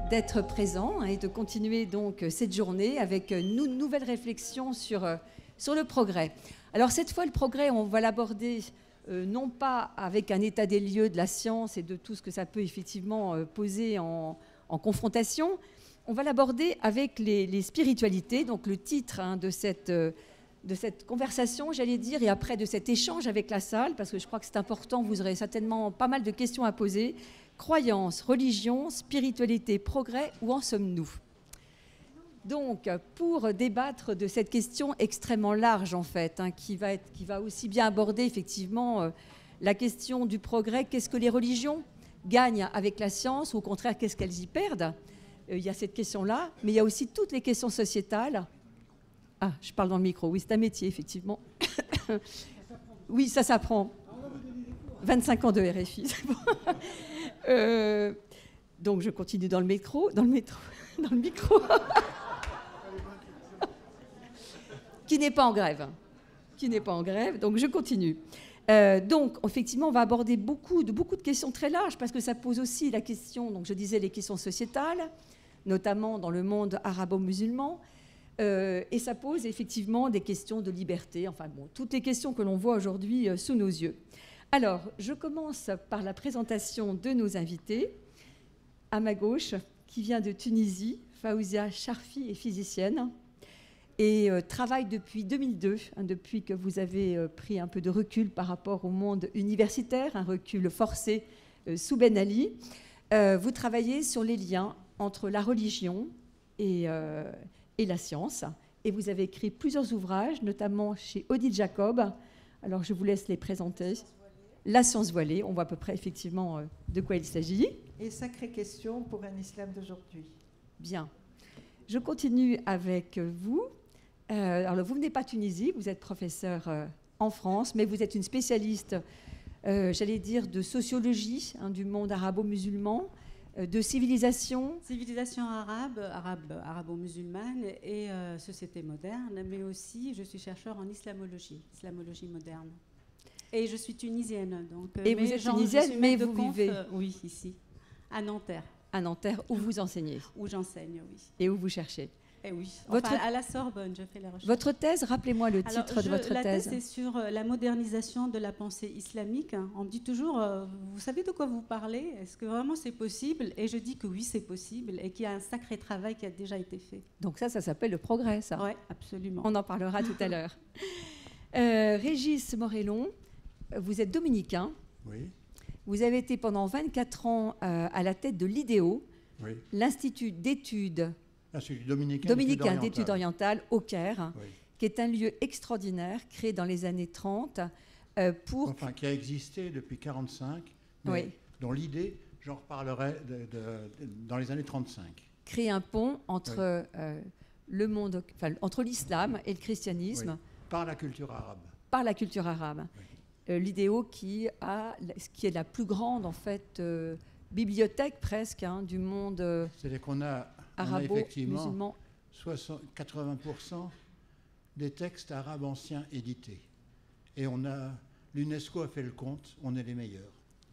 d'être présent et de continuer donc cette journée avec une nouvelle réflexion sur le progrès. Alors cette fois, le progrès, on va l'aborder non pas avec un état des lieux de la science et de tout ce que ça peut effectivement poser en confrontation, on va l'aborder avec les spiritualités, donc le titre de cette conversation, j'allais dire, et après de cet échange avec la salle, parce que je crois que c'est important, vous aurez certainement pas mal de questions à poser. Croyance, religion, spiritualité, progrès, où en sommes-nous ? Donc, pour débattre de cette question extrêmement large, en fait, qui va aussi bien aborder effectivement la question du progrès, qu'est-ce que les religions gagnent avec la science, ou au contraire, qu'est-ce qu'elles y perdent ? Il y a cette question-là, mais il y a aussi toutes les questions sociétales. Ah, je parle dans le micro. Oui, c'est un métier, effectivement. Oui, ça s'apprend. 25 ans de RFI, c'est bon. Donc, je continue dans le micro. Qui n'est pas en grève. Donc, je continue. Donc, effectivement, on va aborder beaucoup de questions très larges, parce que ça pose aussi la question, donc je disais, les questions sociétales, notamment dans le monde arabo-musulman. Et ça pose effectivement des questions de liberté, enfin bon, toutes les questions que l'on voit aujourd'hui sous nos yeux. Alors, je commence par la présentation de nos invités. À ma gauche, qui vient de Tunisie, Faouzia Charfi est physicienne et travaille depuis 2002, depuis que vous avez pris un peu de recul par rapport au monde universitaire, un recul forcé sous Ben Ali. Vous travaillez sur les liens entre la religion et la science. Et vous avez écrit plusieurs ouvrages, notamment chez Odile Jacob. Alors, je vous laisse les présenter. La science voilée, on voit à peu près effectivement de quoi il s'agit. Et sacrée question pour un islam d'aujourd'hui. Bien. Je continue avec vous. Alors, vous venez pas de Tunisie, vous êtes professeur en France, mais vous êtes une spécialiste, j'allais dire, de sociologie du monde arabo-musulman, de civilisation. Civilisation arabo-musulmane et société moderne, mais aussi je suis chercheur en islamologie moderne. Et je suis tunisienne. Donc, et vous êtes tunisienne, mais vous vivez oui, ici, à Nanterre. À Nanterre, où vous enseignez. Où j'enseigne, oui. Et où vous cherchez. Et oui, enfin, à la Sorbonne, je fais les recherches. Votre thèse, rappelez-moi le titre de votre thèse. La thèse, c'est sur la modernisation de la pensée islamique. On me dit toujours, vous savez de quoi vous parlez ? Est-ce que vraiment c'est possible ? Et je dis que oui, c'est possible et qu'il y a un sacré travail qui a déjà été fait. Donc ça s'appelle le progrès, ça. Oui, absolument. On en parlera tout à l'heure. Régis Morellon, vous êtes dominicain. Oui. Vous avez été pendant 24 ans à la tête de l'IDEO, oui. L'Institut d'études dominicain d'études orientales au Caire, oui. Qui est un lieu extraordinaire créé dans les années 30 pour... Enfin, qui a existé depuis 1945, mais oui. dont l'idée, j'en reparlerai dans les années 35. Créer un pont entre le monde, enfin, entre l'islam et le christianisme. Oui. Par la culture arabe. Par la culture arabe. Oui. L'IDEO qui est la plus grande, en fait, bibliothèque presque du monde c'est-à-dire qu'on a effectivement 80% des textes arabes anciens édités. Et l'UNESCO a fait le compte, on est les meilleurs.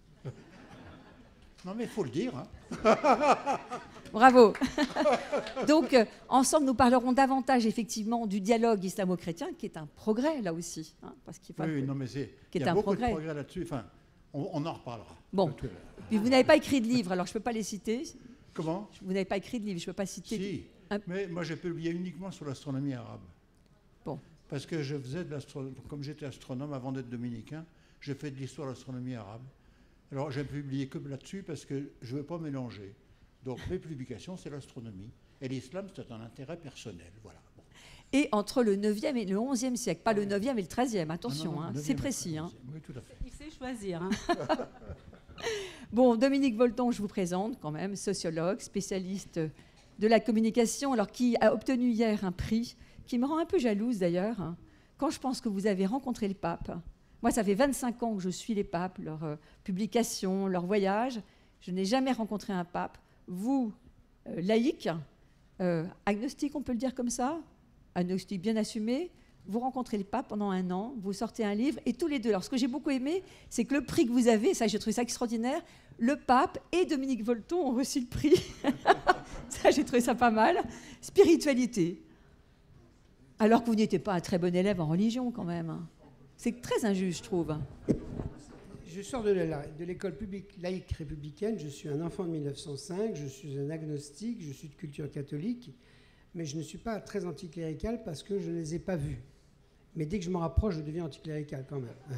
Non mais il faut le dire. Bravo. Donc, ensemble, nous parlerons davantage effectivement du dialogue islamo-chrétien, qui est un progrès là aussi. Parce qu'il faut non mais il y a beaucoup de progrès là-dessus. Enfin, on en reparlera. Bon. Puis vous n'avez pas écrit de livre, alors je ne peux pas les citer. Comment ? Vous n'avez pas écrit de livre, je ne peux pas citer. Si, mais moi j'ai publié uniquement sur l'astronomie arabe. Bon. Parce que je faisais comme j'étais astronome avant d'être dominicain, j'ai fait de l'histoire de l'astronomie arabe. Alors j'ai publié que là-dessus parce que je ne veux pas mélanger. Donc mes publications, c'est l'astronomie. Et l'islam, c'est un intérêt personnel. Voilà. Bon. Et entre le 9e et le 11e siècle, pas le 9e et le 13e, attention, non, c'est précis. Oui, tout à fait. Il sait choisir. Bon, Dominique Volton, je vous présente quand même, sociologue, spécialiste de la communication, alors qui a obtenu hier un prix qui me rend un peu jalouse d'ailleurs, quand je pense que vous avez rencontré le pape. Moi, ça fait 25 ans que je suis les papes, leurs publications, leurs voyages. Je n'ai jamais rencontré un pape. Vous, laïque, agnostique, on peut le dire comme ça, agnostique bien assumé, vous rencontrez le pape pendant 1 an, vous sortez un livre, et tous les deux. Alors, ce que j'ai beaucoup aimé, c'est que le prix que vous avez, ça, j'ai trouvé ça extraordinaire, le pape et Dominique Volton ont reçu le prix. Ça, j'ai trouvé ça pas mal. Spiritualité. Alors que vous n'étiez pas un très bon élève en religion, quand même. C'est très injuste, je trouve. Je sors de l'école publique laïque républicaine, je suis un enfant de 1905, je suis un agnostique, je suis de culture catholique, mais je ne suis pas très anticlérical parce que je ne les ai pas vus. Mais dès que je m'en rapproche, je deviens anticlérical quand même.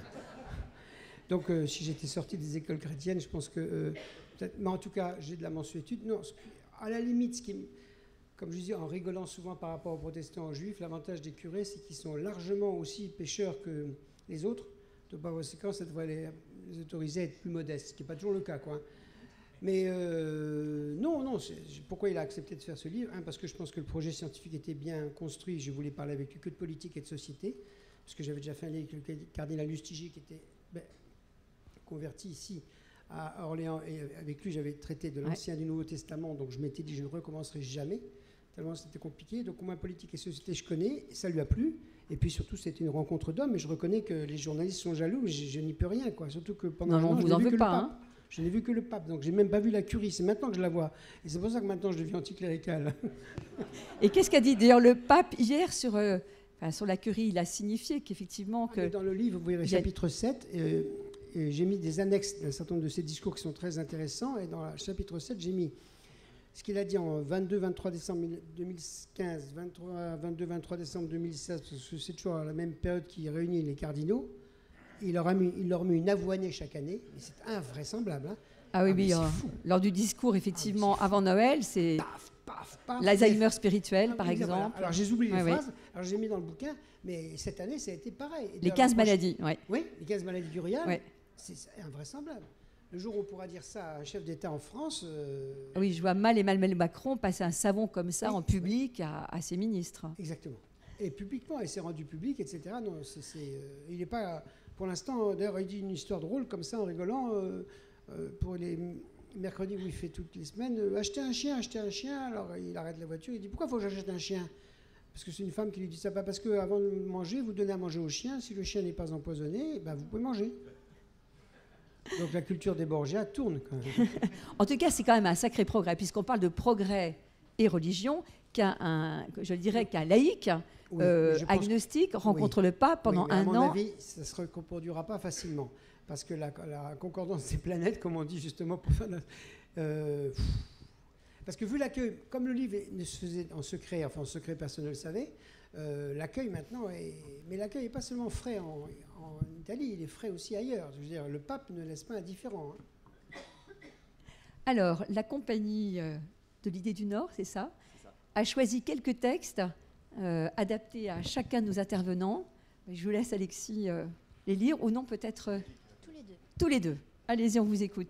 Donc si j'étais sorti des écoles chrétiennes, je pense que... mais en tout cas, j'ai de la mansuétude. Non, à la limite, comme je disais, en rigolant souvent par rapport aux protestants, aux juifs, l'avantage des curés, c'est qu'ils sont largement aussi pécheurs que les autres. De par conséquent, ça devrait les autoriser à être plus modestes, ce qui n'est pas toujours le cas, quoi. Mais non, pourquoi il a accepté de faire ce livre? Parce que je pense que le projet scientifique était bien construit. Je voulais parler avec lui que de politique et de société, parce que j'avais déjà fait un livre avec le cardinal Lustiger qui était converti ici à Orléans, et avec lui j'avais traité de l'Ancien et du Nouveau Testament, donc je m'étais dit je ne recommencerai jamais, tellement c'était compliqué. Donc au moins politique et société je connais, et ça lui a plu. Et puis surtout, c'était une rencontre d'hommes, et je reconnais que les journalistes sont jaloux, mais je n'y peux rien, quoi. Surtout que pendant un an, je n'ai vu que le pape. Je n'ai vu que le pape, donc j'ai même pas vu la curie. C'est maintenant que je la vois. Et c'est pour ça que maintenant, je deviens anticlérical. Et qu'est-ce qu'a dit d'ailleurs le pape hier sur la curie? Il a signifié qu'effectivement... Dans le livre, vous verrez chapitre 7, j'ai mis des annexes d'un certain nombre de ses discours qui sont très intéressants. Et dans le chapitre 7, j'ai mis ce qu'il a dit en 22-23 décembre 2015, 22-23 décembre 2016, parce que c'est toujours la même période qui réunit les cardinaux. Il leur met une avoinée chaque année, mais c'est invraisemblable. Hein. Ah oui, lors du discours, effectivement, avant Noël, c'est l'Alzheimer spirituel, par exemple. Voilà. Alors j'ai oublié les phrases, alors j'ai mis dans le bouquin, mais cette année, ça a été pareil. Les 15 maladies, oui. Oui, les 15 maladies du Rial, ouais. C'est invraisemblable. Le jour où on pourra dire ça à un chef d'État en France... Oui, je vois mal Emmanuel Macron passer un savon comme ça en public à ses ministres. Exactement. Et publiquement, et c'est rendu public, etc. Non, il n'est pas... Pour l'instant, d'ailleurs, il dit une histoire drôle comme ça en rigolant pour les mercredis où il fait toutes les semaines. Acheter un chien. Alors il arrête la voiture, il dit pourquoi il faut que j'achète un chien? Parce que c'est une femme qui lui dit ça. Parce qu'avant de manger, vous donnez à manger au chien. Si le chien n'est pas empoisonné, vous pouvez manger. Donc la culture des Borgia tourne quand même. En tout cas, c'est quand même un sacré progrès, puisqu'on parle de progrès et religion, je dirais qu'un laïc, agnostique, rencontre le pape pendant un an. À mon avis, ça ne se reproduira pas facilement. Parce que la concordance des planètes, comme on dit justement, pour faire parce que vu l'accueil, comme le livre ne se faisait en secret, enfin en secret personne ne le savait, l'accueil maintenant mais l'accueil n'est pas seulement frais en Italie, il est frais aussi ailleurs. Je veux dire, le pape ne laisse pas indifférent. Hein. Alors, la compagnie de l'Idée du Nord, c'est ça, a choisi quelques textes adaptés à chacun de nos intervenants. Je vous laisse, Alexis, les lire, ou non, peut-être... Tous les deux. Tous les deux. Allez-y, on vous écoute.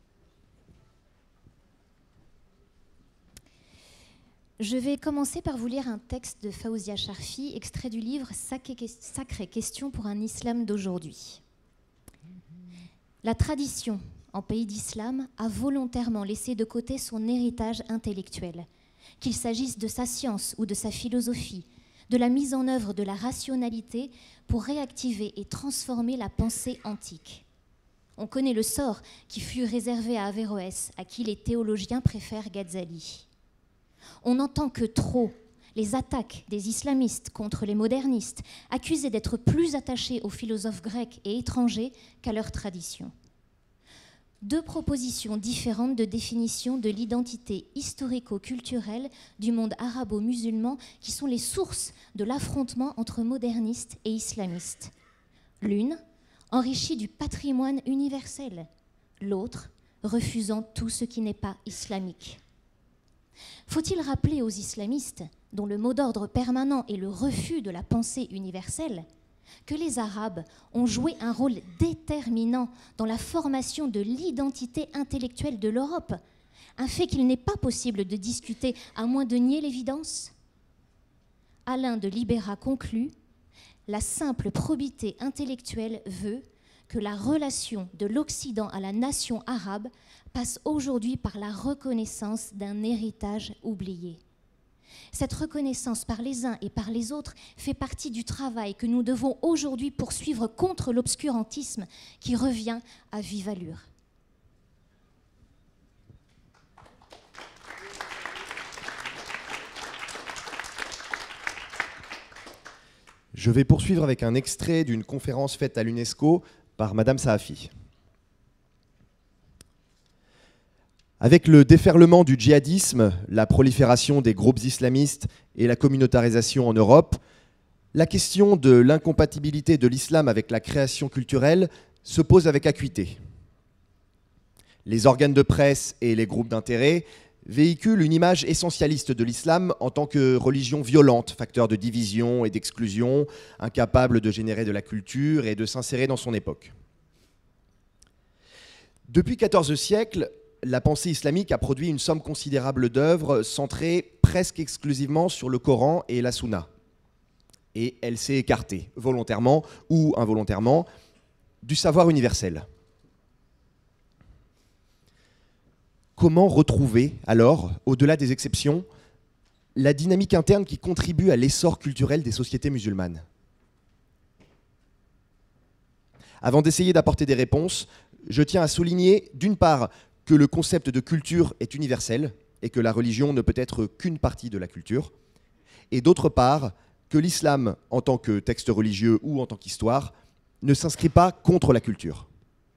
Je vais commencer par vous lire un texte de Fawzia Charfi, extrait du livre Sacrée question pour un islam d'aujourd'hui. La tradition, en pays d'islam, a volontairement laissé de côté son héritage intellectuel, qu'il s'agisse de sa science ou de sa philosophie, de la mise en œuvre de la rationalité pour réactiver et transformer la pensée antique. On connaît le sort qui fut réservé à Averroès, à qui les théologiens préfèrent Ghazali. On n'entend que trop les attaques des islamistes contre les modernistes, accusés d'être plus attachés aux philosophes grecs et étrangers qu'à leur tradition. Deux propositions différentes de définition de l'identité historico-culturelle du monde arabo-musulman qui sont les sources de l'affrontement entre modernistes et islamistes. L'une, enrichie du patrimoine universel, l'autre, refusant tout ce qui n'est pas islamique. Faut-il rappeler aux islamistes, dont le mot d'ordre permanent est le refus de la pensée universelle, que les Arabes ont joué un rôle déterminant dans la formation de l'identité intellectuelle de l'Europe, un fait qu'il n'est pas possible de discuter à moins de nier l'évidence? Alain de Libera conclut « La simple probité intellectuelle veut que la relation de l'Occident à la nation arabe passe aujourd'hui par la reconnaissance d'un héritage oublié. Cette reconnaissance par les uns et par les autres fait partie du travail que nous devons aujourd'hui poursuivre contre l'obscurantisme qui revient à vive allure. » Je vais poursuivre avec un extrait d'une conférence faite à l'UNESCO par Madame Sahafi. Avec le déferlement du djihadisme, la prolifération des groupes islamistes et la communautarisation en Europe, la question de l'incompatibilité de l'islam avec la création culturelle se pose avec acuité. Les organes de presse et les groupes d'intérêt véhiculent une image essentialiste de l'islam en tant que religion violente, facteur de division et d'exclusion, incapable de générer de la culture et de s'insérer dans son époque. Depuis 14 siècles, la pensée islamique a produit une somme considérable d'œuvres centrées presque exclusivement sur le Coran et la Sunna. Et elle s'est écartée, volontairement ou involontairement, du savoir universel. Comment retrouver, alors, au-delà des exceptions, la dynamique interne qui contribue à l'essor culturel des sociétés musulmanes? Avant d'essayer d'apporter des réponses, je tiens à souligner, d'une part, que le concept de culture est universel et que la religion ne peut être qu'une partie de la culture, et d'autre part, que l'islam, en tant que texte religieux ou en tant qu'histoire, ne s'inscrit pas contre la culture.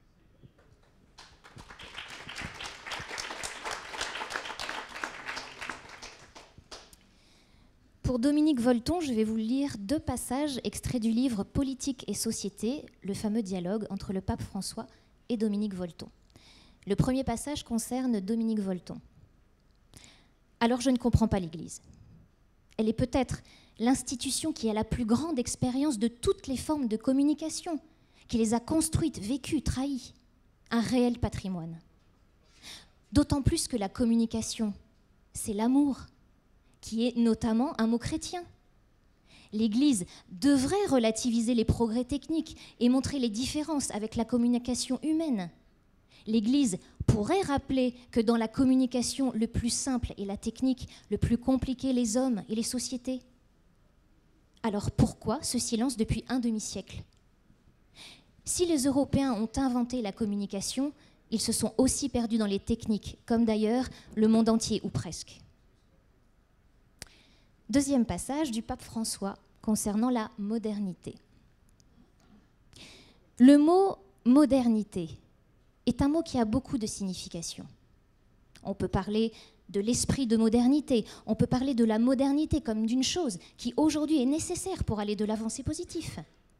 Pour Dominique Volton, je vais vous lire 2 passages extraits du livre Politique et société, le fameux dialogue entre le pape François et Dominique Volton. Le premier passage concerne Dominique Volton. Alors je ne comprends pas l'Église. Elle est peut-être l'institution qui a la plus grande expérience de toutes les formes de communication, qui les a construites, vécues, trahies. Un réel patrimoine. D'autant plus que la communication, c'est l'amour, qui est notamment un mot chrétien. L'Église devrait relativiser les progrès techniques et montrer les différences avec la communication humaine. L'Église pourrait rappeler que dans la communication, le plus simple est la technique, le plus compliqué les hommes et les sociétés. Alors pourquoi ce silence depuis un demi-siècle? Si les Européens ont inventé la communication, ils se sont aussi perdus dans les techniques, comme d'ailleurs le monde entier ou presque. Deuxième passage du pape François concernant la modernité. Le mot modernité est un mot qui a beaucoup de significations. On peut parler de l'esprit de modernité, on peut parler de la modernité comme d'une chose qui aujourd'hui est nécessaire pour aller de l'avant, c'est positif.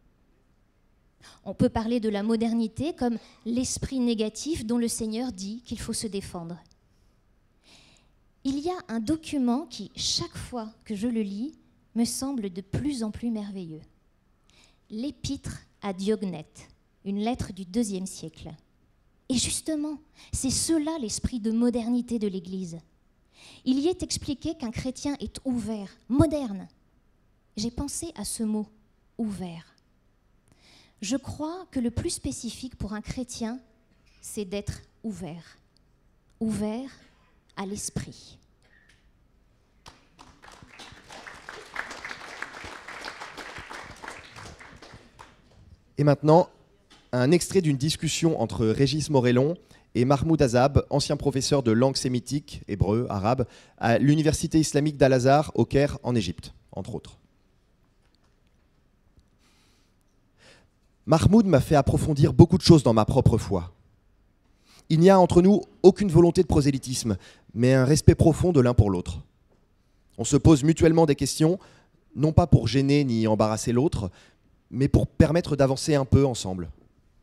On peut parler de la modernité comme l'esprit négatif dont le Seigneur dit qu'il faut se défendre. Il y a un document qui, chaque fois que je le lis, me semble de plus en plus merveilleux. L'Épître à Diognète, une lettre du IIe siècle. Et justement, c'est cela l'esprit de modernité de l'Église. Il y est expliqué qu'un chrétien est ouvert, moderne. J'ai pensé à ce mot, ouvert. Je crois que le plus spécifique pour un chrétien, c'est d'être ouvert. Ouvert à l'esprit. Et maintenant, un extrait d'une discussion entre Régis Morellon et Mahmoud Azab, ancien professeur de langue sémitique, hébreu, arabe, à l'Université islamique d'Al-Azhar au Caire, en Égypte, entre autres. Mahmoud m'a fait approfondir beaucoup de choses dans ma propre foi. Il n'y a entre nous aucune volonté de prosélytisme, mais un respect profond de l'un pour l'autre. On se pose mutuellement des questions, non pas pour gêner ni embarrasser l'autre, mais pour permettre d'avancer un peu ensemble.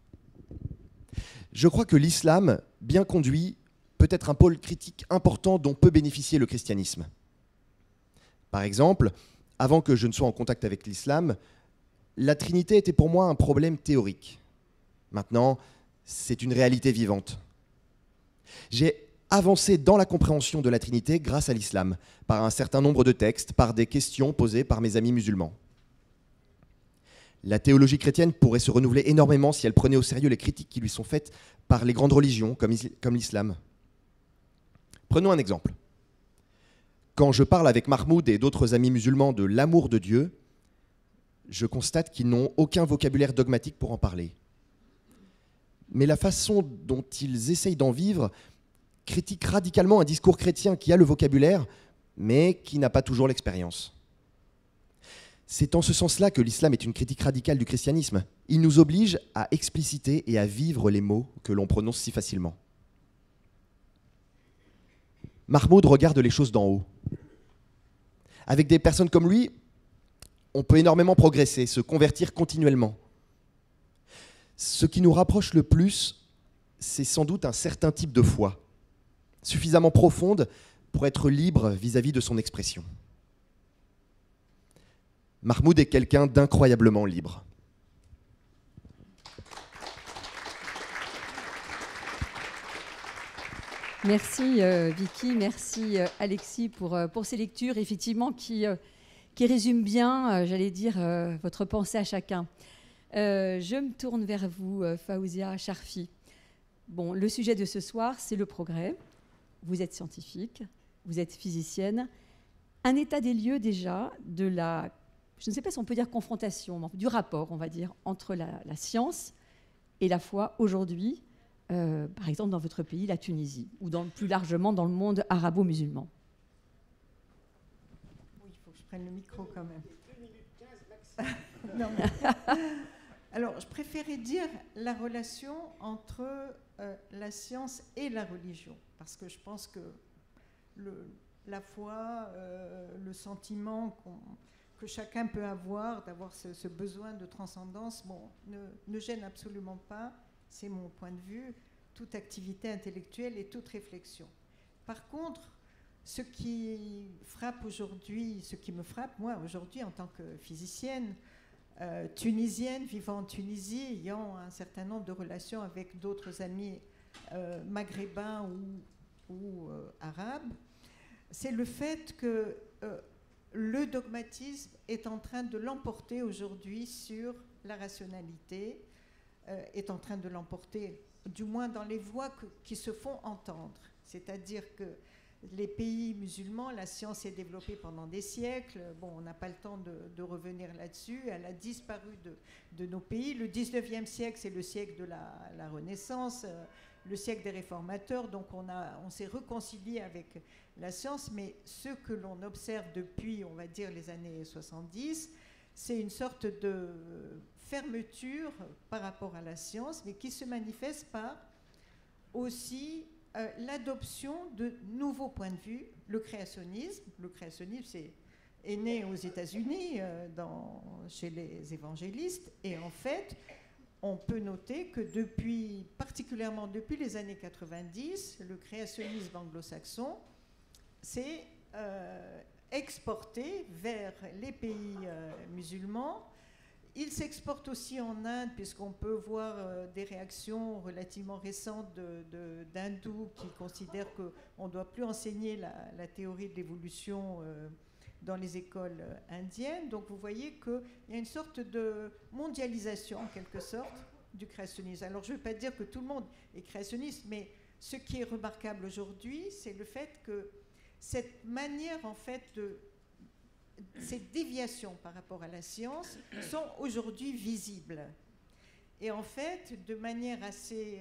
Je crois que l'islam, bien conduit, peut être un pôle critique important dont peut bénéficier le christianisme. Par exemple, avant que je ne sois en contact avec l'islam, la Trinité était pour moi un problème théorique. Maintenant, c'est une réalité vivante. J'ai avancé dans la compréhension de la Trinité grâce à l'islam, par un certain nombre de textes, par des questions posées par mes amis musulmans. La théologie chrétienne pourrait se renouveler énormément si elle prenait au sérieux les critiques qui lui sont faites par les grandes religions, comme l'islam. Prenons un exemple. Quand je parle avec Mahmoud et d'autres amis musulmans de l'amour de Dieu, je constate qu'ils n'ont aucun vocabulaire dogmatique pour en parler. Mais la façon dont ils essayent d'en vivre critique radicalement un discours chrétien qui a le vocabulaire, mais qui n'a pas toujours l'expérience. C'est en ce sens-là que l'islam est une critique radicale du christianisme. Il nous oblige à expliciter et à vivre les mots que l'on prononce si facilement. Mahmoud regarde les choses d'en haut. Avec des personnes comme lui, on peut énormément progresser, se convertir continuellement. Ce qui nous rapproche le plus, c'est sans doute un certain type de foi, suffisamment profonde pour être libre vis-à-vis de son expression. Mahmoud est quelqu'un d'incroyablement libre. Merci Vicky, merci Alexis pour ces lectures, effectivement, qui résument bien, j'allais dire, votre pensée à chacun. Je me tourne vers vous, Fawzia Charfi. Bon, le sujet de ce soir, c'est le progrès. Vous êtes scientifique, vous êtes physicienne. Un état des lieux déjà de la, je ne sais pas si on peut dire confrontation, mais du rapport, on va dire, entre la science et la foi aujourd'hui, par exemple dans votre pays, la Tunisie, ou plus largement dans le monde arabo-musulman. Oui, il faut que je prenne le micro quand même. 2 minutes 15 maximum. Non, mais... Alors, je préférais dire la relation entre la science et la religion, parce que je pense que la foi, le sentiment que chacun peut avoir, d'avoir ce besoin de transcendance, bon, ne gêne absolument pas, c'est mon point de vue, toute activité intellectuelle et toute réflexion. Par contre, ce qui frappe aujourd'hui, ce qui me frappe, moi, aujourd'hui, en tant que physicienne, tunisienne, vivant en Tunisie, ayant un certain nombre de relations avec d'autres amis maghrébins ou arabes, c'est le fait que le dogmatisme est en train de l'emporter aujourd'hui sur la rationalité, est en train de l'emporter, du moins dans les voix qui se font entendre. C'est-à-dire que les pays musulmans, la science s'est développée pendant des siècles. Bon, on n'a pas le temps de revenir là-dessus. Elle a disparu de nos pays. Le 19e siècle, c'est le siècle de la Renaissance, le siècle des réformateurs. Donc on s'est réconcilié avec la science. Mais ce que l'on observe depuis, on va dire, les années 70, c'est une sorte de fermeture par rapport à la science, mais qui se manifeste par aussi l'adoption de nouveaux points de vue, le créationnisme. Le créationnisme est né aux États-Unis, chez les évangélistes, et en fait, on peut noter que particulièrement depuis les années 90, le créationnisme anglo-saxon s'est exporté vers les pays musulmans. Il s'exporte aussi en Inde, puisqu'on peut voir des réactions relativement récentes d'hindous qui considèrent qu'on ne doit plus enseigner la théorie de l'évolution dans les écoles indiennes. Donc vous voyez qu'il y a une sorte de mondialisation, en quelque sorte, du créationnisme. Alors je ne veux pas dire que tout le monde est créationniste, mais ce qui est remarquable aujourd'hui, c'est le fait que cette manière, en fait, ces déviations par rapport à la science sont aujourd'hui visibles. Et en fait, de manière assez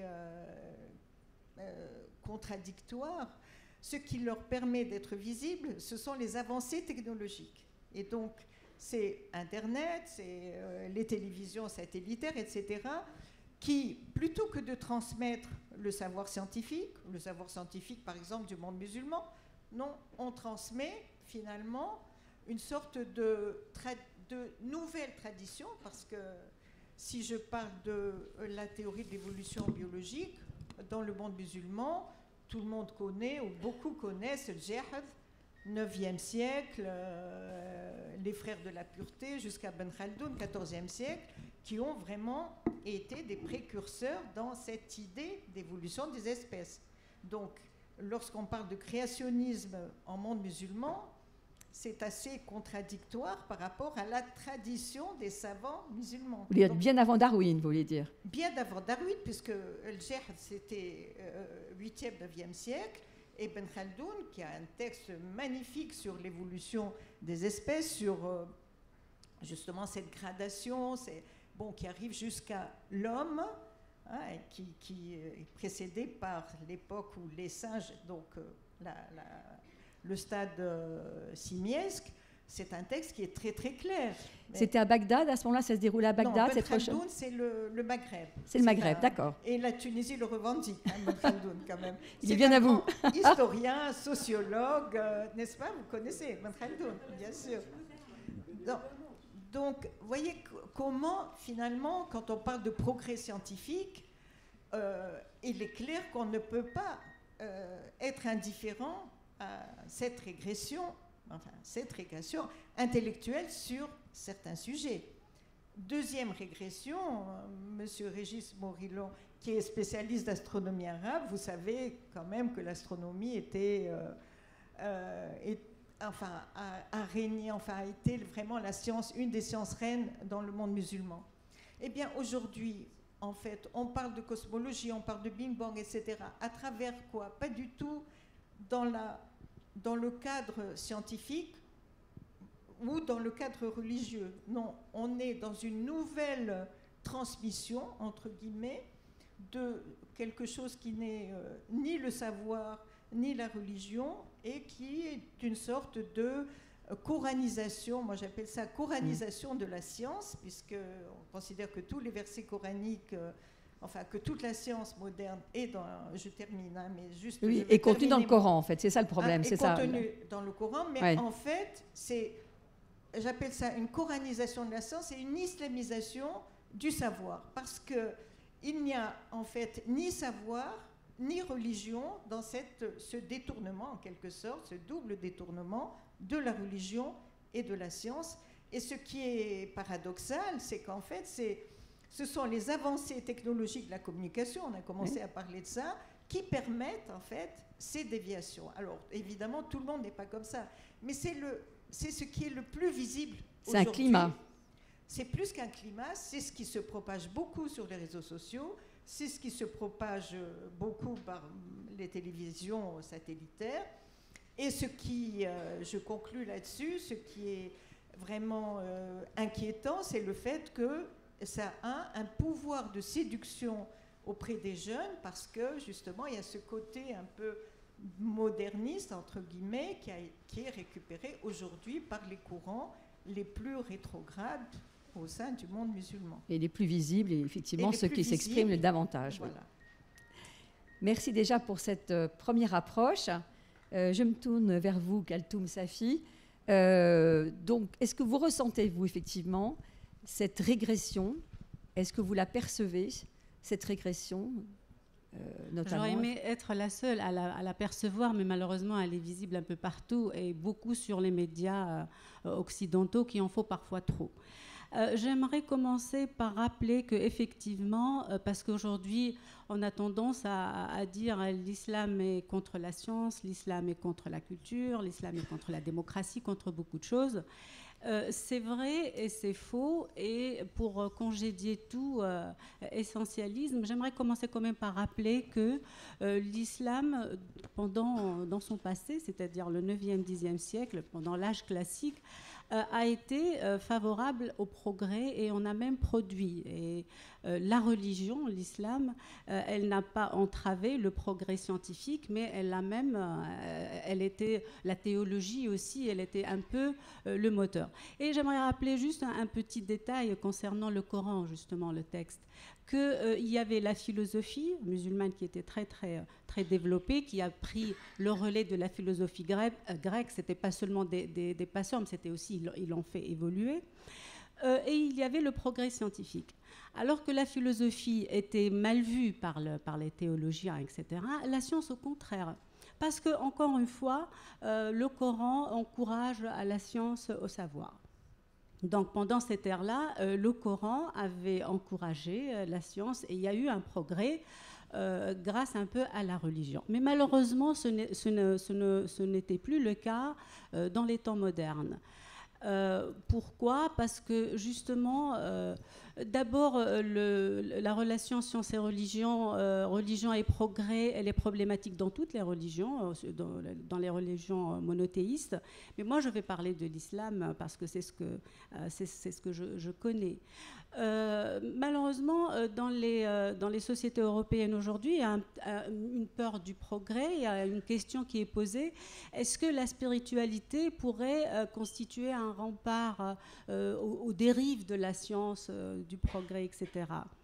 contradictoire, ce qui leur permet d'être visibles, ce sont les avancées technologiques. Et donc, c'est Internet, c'est les télévisions satellitaires, etc., qui, plutôt que de transmettre le savoir scientifique par exemple du monde musulman, non, on transmet finalement une sorte de nouvelle tradition, parce que si je parle de la théorie de l'évolution biologique, dans le monde musulman, tout le monde connaît, ou beaucoup connaissent, le Jahd, 9e siècle, les frères de la pureté, jusqu'à Ben Khaldoun, 14e siècle, qui ont vraiment été des précurseurs dans cette idée d'évolution des espèces. Donc, lorsqu'on parle de créationnisme en monde musulman, c'est assez contradictoire par rapport à la tradition des savants musulmans. Vous voulez dire bien avant Darwin, vous voulez dire? Bien avant Darwin, puisque le Jahd, c'était 8e, 9e siècle, et Ben Khaldoun, qui a un texte magnifique sur l'évolution des espèces, sur justement cette gradation, qui arrive jusqu'à l'homme, hein, qui est précédé par l'époque où les singes, donc le stade simiesque, c'est un texte qui est très très clair. C'était à Bagdad, à ce moment-là, ça se déroulait à Bagdad, cette Ben recherche. Khaldoun, c'est le Maghreb. C'est le Maghreb, d'accord. Et la Tunisie le revendique, Ben Khaldoun, quand même. Il est bien à vous. Historien, sociologue, n'est-ce pas? Vous connaissez Ben Khaldoun, bien sûr. Donc, vous voyez comment, finalement, quand on parle de progrès scientifique, il est clair qu'on ne peut pas être indifférent à cette régression intellectuelle sur certains sujets. Deuxième régression, Monsieur Régis Morillon, qui est spécialiste d'astronomie arabe, vous savez quand même que l'astronomie était, a régné, a été vraiment la science, une des sciences reines dans le monde musulman. Eh bien, aujourd'hui, en fait, on parle de cosmologie, on parle de Big Bang, etc. À travers quoi? Pas du tout dans le cadre scientifique ou dans le cadre religieux. Non, on est dans une nouvelle transmission, entre guillemets, de quelque chose qui n'est ni le savoir, ni la religion, et qui est une sorte de coranisation, moi j'appelle ça coranisation de la science, puisqu'on considère que tous les versets coraniques, que toute la science moderne est dans, je termine, mais juste... Oui, est contenu dans le Coran, en fait, c'est ça le problème, c'est ça. Est contenu dans le Coran, mais en fait, j'appelle ça une coranisation de la science et une islamisation du savoir, parce qu'il n'y a en fait ni savoir, ni religion dans ce détournement, en quelque sorte, ce double détournement de la religion et de la science. Et ce qui est paradoxal, c'est qu'en fait, ce sont les avancées technologiques de la communication, on a commencé à parler de ça, qui permettent en fait ces déviations. Alors évidemment, tout le monde n'est pas comme ça, mais c'est ce qui est le plus visible aujourd'hui. C'est un climat. C'est plus qu'un climat, c'est ce qui se propage beaucoup sur les réseaux sociaux, c'est ce qui se propage beaucoup par les télévisions satellitaires. Et ce qui, je conclus là-dessus, ce qui est vraiment inquiétant, c'est le fait que ça a un pouvoir de séduction auprès des jeunes, parce que justement, il y a ce côté un peu moderniste, entre guillemets, qui est récupéré aujourd'hui par les courants les plus rétrogrades au sein du monde musulman. Et les plus visibles, et effectivement, ceux qui s'expriment le davantage. Voilà. Oui. Merci déjà pour cette première approche. Je me tourne vers vous, Kaltoum Safi. Donc, est-ce que vous ressentez, vous, effectivement, cette régression? Est-ce que vous la percevez, cette régression notamment? J'aurais aimé être la seule à la percevoir, mais malheureusement, elle est visible un peu partout et beaucoup sur les médias occidentaux qui en font parfois trop. J'aimerais commencer par rappeler qu'effectivement, parce qu'aujourd'hui, on a tendance à dire l'islam est contre la science, l'islam est contre la culture, l'islam est contre la démocratie, contre beaucoup de choses. C'est vrai et c'est faux. Et pour congédier tout essentialisme, j'aimerais commencer quand même par rappeler que l'islam, dans son passé, c'est-à-dire le 9e, 10e siècle, pendant l'âge classique, a été favorable au progrès et on a même produit. Et la religion, l'islam, elle n'a pas entravé le progrès scientifique, mais elle a même, elle était, la théologie aussi, elle était un peu le moteur. Et j'aimerais rappeler juste un petit détail concernant le Coran, justement, le texte, qu'il y avait la philosophie musulmane qui était très, très, très développée, qui a pris le relais de la philosophie grecque. Ce n'était pas seulement des passeurs, mais c'était aussi, ils l'ont fait évoluer. Et il y avait le progrès scientifique. Alors que la philosophie était mal vue par les théologiens, etc., la science au contraire. Parce que, encore une fois, le Coran encourage à la science au savoir. Donc pendant cette ère-là, le Coran avait encouragé la science et il y a eu un progrès grâce un peu à la religion. Mais malheureusement, ce n'était plus le cas dans les temps modernes. Pourquoi? Parce que justement, d'abord, la relation science et religion, religion et progrès, elle est problématique dans toutes les religions, dans les religions monothéistes. Mais moi, je vais parler de l'islam parce que c'est ce que je connais. Malheureusement, dans les sociétés européennes aujourd'hui, il y a une peur du progrès, il y a une question qui est posée. Est-ce que la spiritualité pourrait constituer un rempart aux dérives de la science, du progrès, etc.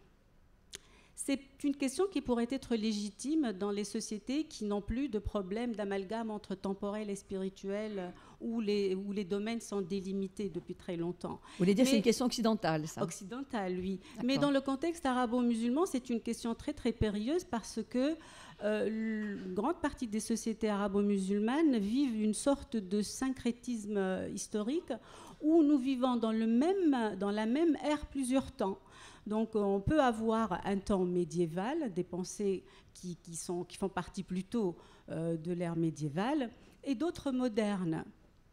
C'est une question qui pourrait être légitime dans les sociétés qui n'ont plus de problème d'amalgame entre temporel et spirituel, où les domaines sont délimités depuis très longtemps. Vous voulez dire que c'est une question occidentale, ça? Occidentale, oui. Mais dans le contexte arabo-musulman, c'est une question très, très périlleuse parce que une grande partie des sociétés arabo-musulmanes vivent une sorte de syncrétisme historique où nous vivons dans la même ère plusieurs temps. Donc on peut avoir un temps médiéval, des pensées qui font partie plutôt de l'ère médiévale, et d'autres modernes.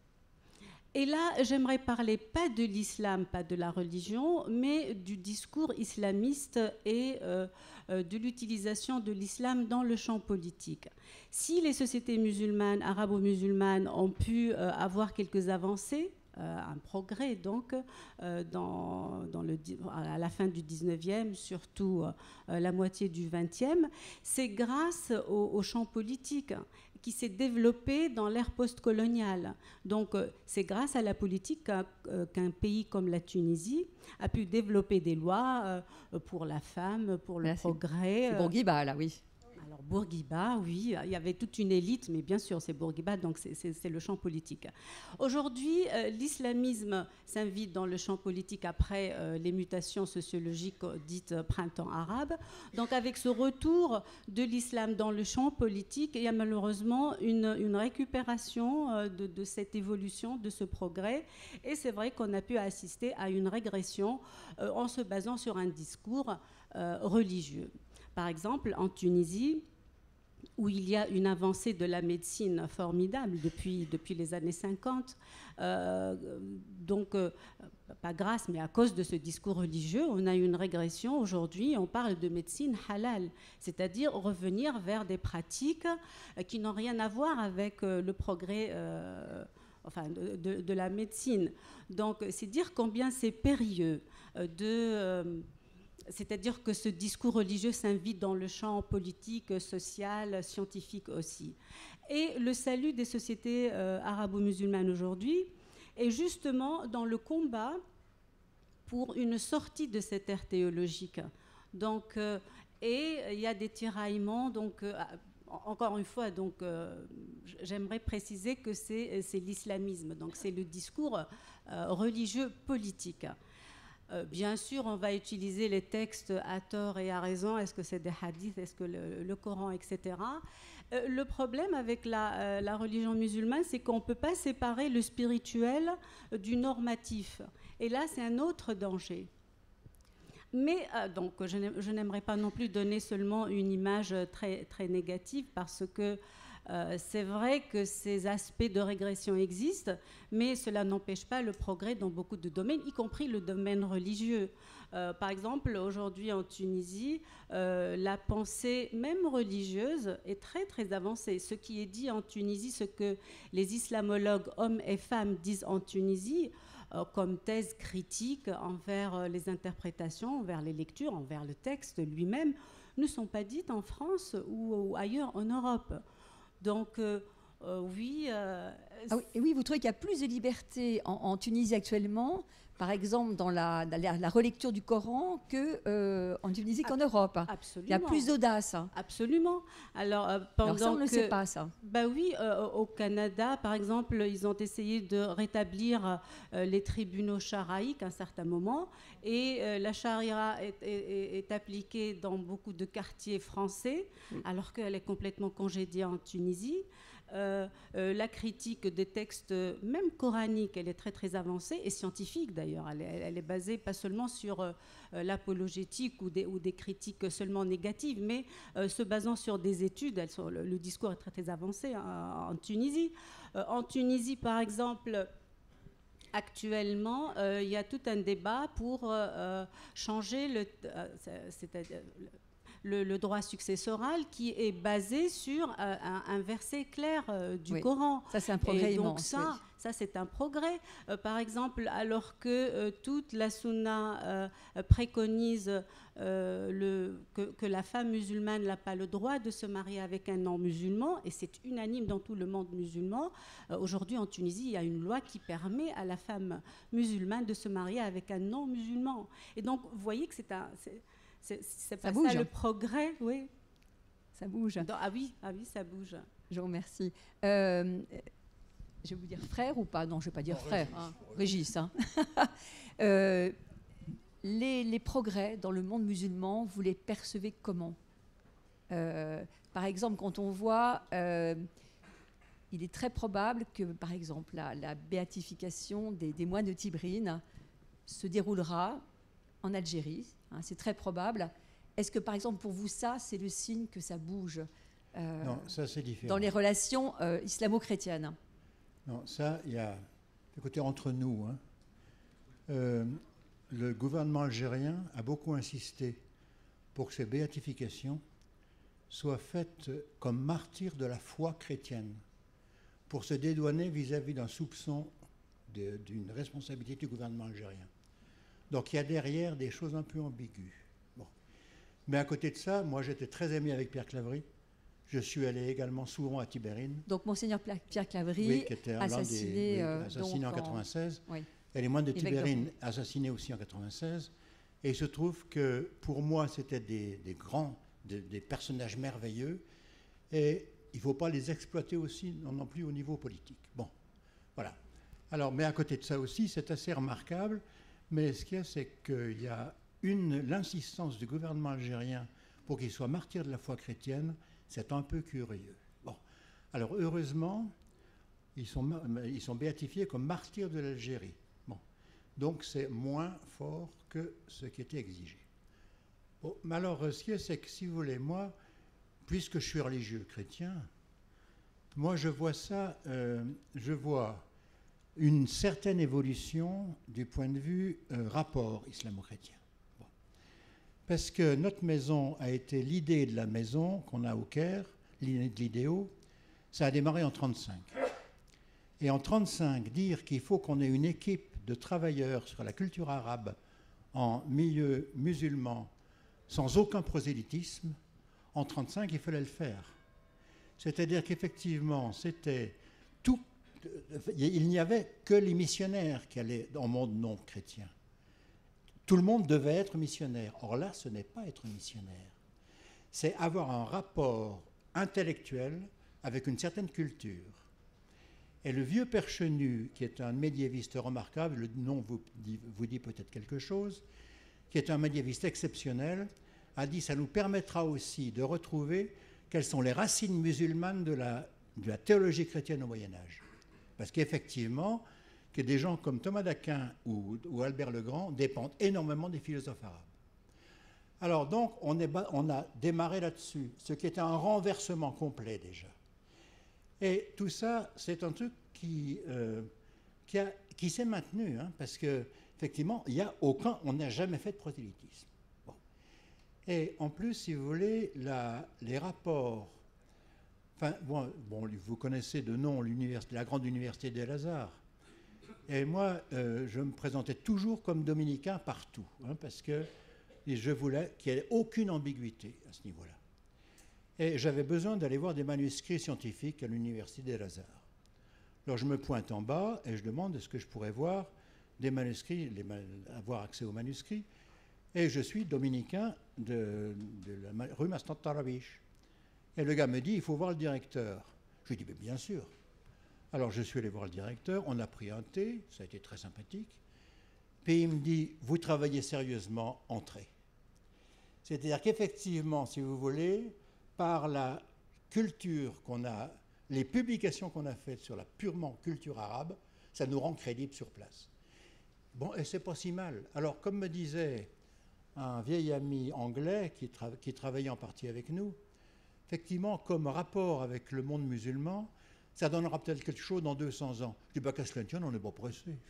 Et là, j'aimerais parler pas de l'islam, pas de la religion, mais du discours islamiste et de l'utilisation de l'islam dans le champ politique. Si les sociétés musulmanes, arabo-musulmanes, ont pu avoir quelques avancées, un progrès donc à la fin du 19e, surtout la moitié du 20e, c'est grâce au champ politique qui s'est développé dans l'ère postcoloniale. Donc c'est grâce à la politique qu'un pays comme la Tunisie a pu développer des lois pour la femme, pour le progrès. C'est Bourguiba, là, oui. Alors Bourguiba, oui, il y avait toute une élite, mais bien sûr, c'est Bourguiba, donc c'est le champ politique. Aujourd'hui, l'islamisme s'invite dans le champ politique après les mutations sociologiques dites printemps arabe. Donc avec ce retour de l'islam dans le champ politique, il y a malheureusement une récupération de cette évolution, de ce progrès. Et c'est vrai qu'on a pu assister à une régression en se basant sur un discours religieux. Par exemple, en Tunisie, où il y a une avancée de la médecine formidable depuis les années 50, pas grâce, mais à cause de ce discours religieux, on a une régression. Aujourd'hui, on parle de médecine halal, c'est-à-dire revenir vers des pratiques qui n'ont rien à voir avec le progrès de la médecine. Donc, c'est dire combien c'est périlleux c'est-à-dire que ce discours religieux s'invite dans le champ politique, social, scientifique aussi. Et le salut des sociétés arabo-musulmanes aujourd'hui est justement dans le combat pour une sortie de cette ère théologique. Donc, et il y a des tiraillements. Donc, encore une fois, j'aimerais préciser que c'est l'islamisme. Donc, c'est le discours religieux politique. Bien sûr, on va utiliser les textes à tort et à raison. Est-ce que c'est des hadiths, est-ce que le Coran, etc. Le problème avec la religion musulmane, c'est qu'on ne peut pas séparer le spirituel du normatif. Et là, c'est un autre danger. Mais donc, je n'aimerais pas non plus donner seulement une image très, très négative parce que c'est vrai que ces aspects de régression existent, mais cela n'empêche pas le progrès dans beaucoup de domaines, y compris le domaine religieux. Par exemple, aujourd'hui en Tunisie, la pensée même religieuse est très très avancée. Ce qui est dit en Tunisie, ce que les islamologues, hommes et femmes, disent en Tunisie, comme thèse critique envers les interprétations, envers les lectures, envers le texte lui-même, ne sont pas dites en France ou ailleurs en Europe. Donc, oui, oui, vous trouvez qu'il y a plus de liberté en Tunisie actuellement, par exemple dans la relecture du Coran, qu'en Tunisie qu'en Europe. Absolument. Il y a plus d'audace. Absolument. Alors ça, on ne le sait pas, ça. Oui, au Canada, par exemple, ils ont essayé de rétablir les tribunaux charaïques à un certain moment, et la charia est appliquée dans beaucoup de quartiers français, alors qu'elle est complètement congédiée en Tunisie. La critique des textes, même coraniques, elle est très très avancée et scientifique d'ailleurs. Elle est basée pas seulement sur l'apologétique ou des critiques seulement négatives, mais se basant sur des études. Le discours est très très avancé en Tunisie. En Tunisie, par exemple, actuellement, il y a tout un débat pour changer le droit successoral qui est basé sur un verset clair du Coran. Ça, c'est un progrès immense. Ça, c'est un progrès. Par exemple, alors que toute la sunna préconise que la femme musulmane n'a pas le droit de se marier avec un non-musulman, et c'est unanime dans tout le monde musulman, aujourd'hui en Tunisie, il y a une loi qui permet à la femme musulmane de se marier avec un non-musulman. Et donc, vous voyez que c'est pas ça le progrès, oui. Ça bouge. Ah oui, ça bouge. Je vous remercie. Je vais vous dire frère ou pas? Non, je ne vais pas dire frère. Régis. Hein. Les progrès dans le monde musulman, vous les percevez comment? Par exemple, quand on voit, il est très probable que, par exemple, la béatification des moines de Tibrine se déroulera en Algérie. Hein, c'est très probable. Est-ce que, par exemple, pour vous, ça, c'est le signe que ça bouge non, ça, c'est différent. Dans les relations islamo-chrétiennes? Non, ça, il y a... Écoutez, entre nous, hein, le gouvernement algérien a beaucoup insisté pour que ces béatifications soient faites comme martyrs de la foi chrétienne, pour se dédouaner vis-à-vis d'un soupçon d'une responsabilité du gouvernement algérien. Donc il y a derrière des choses un peu ambiguës. Bon. Mais à côté de ça, moi j'étais très ami avec Pierre Claverie. Je suis allé également souvent à Tibérine. Donc Monseigneur Pierre Claverie, oui, qui était assassiné, assassiné en 96. Oui. Et les moines de Tibérine assassinés aussi en 96. Et il se trouve que pour moi, c'était des personnages merveilleux. Et il ne faut pas les exploiter aussi non plus au niveau politique. Bon, voilà. Alors, mais à côté de ça aussi, c'est assez remarquable. Mais ce qu'il y a, c'est qu'il y a l'insistance du gouvernement algérien pour qu'il soit martyr de la foi chrétienne. C'est un peu curieux. Bon. Alors, heureusement, ils sont béatifiés comme martyrs de l'Algérie. Bon. Donc, c'est moins fort que ce qui était exigé. Bon. Mais alors, ce qui est, c'est que, si vous voulez, moi, puisque je suis religieux chrétien, moi, je vois ça, je vois une certaine évolution du point de vue rapport islamo-chrétien. Parce que notre maison a été l'idée de la maison qu'on a au Caire, l'idée de l'idéo, ça a démarré en 1935. Et en 1935, dire qu'il faut qu'on ait une équipe de travailleurs sur la culture arabe en milieu musulman, sans aucun prosélytisme, en 1935, il fallait le faire. C'est-à-dire qu'effectivement, c'était tout. Il n'y avait que les missionnaires qui allaient dans le monde non chrétien. Tout le monde devait être missionnaire. Or là, ce n'est pas être missionnaire. C'est avoir un rapport intellectuel avec une certaine culture. Et le vieux Perchenu, qui est un médiéviste remarquable, le nom vous dit peut-être quelque chose, qui est un médiéviste exceptionnel, a dit « ça nous permettra aussi de retrouver quelles sont les racines musulmanes de la théologie chrétienne au Moyen-Âge. » Parce qu'effectivement, que des gens comme Thomas d'Aquin ou Albert le Grand dépendent énormément des philosophes arabes. Alors donc, on a démarré là-dessus, ce qui était un renversement complet déjà. Et tout ça, c'est un truc qui s'est maintenu, hein, parce qu'effectivement, on n'a jamais fait de prosélytisme. Bon. Et en plus, si vous voulez, les rapports... Enfin, bon, vous connaissez de nom la grande université d'El-Azhar. Et moi, je me présentais toujours comme dominicain partout, hein, parce que je voulais qu'il n'y ait aucune ambiguïté à ce niveau-là. Et j'avais besoin d'aller voir des manuscrits scientifiques à l'université d'El-Azhar. Alors je me pointe en bas et je demande est-ce que je pourrais voir des manuscrits, avoir accès aux manuscrits. Et je suis dominicain de la rue Mastant Tarabiche. Et le gars me dit il faut voir le directeur. Je lui dis bien sûr. Alors je suis allé voir le directeur, on a pris un thé, ça a été très sympathique. Puis il me dit, vous travaillez sérieusement, entrez. C'est-à-dire qu'effectivement, si vous voulez, par la culture qu'on a, les publications qu'on a faites sur la purement culture arabe, ça nous rend crédibles sur place. Bon, et c'est pas si mal. Alors, comme me disait un vieil ami anglais qui travaillait en partie avec nous, effectivement, comme rapport avec le monde musulman, ça donnera peut-être quelque chose dans 200 ans. Je dis, qu'à cela tienne, on n'est pas pressé.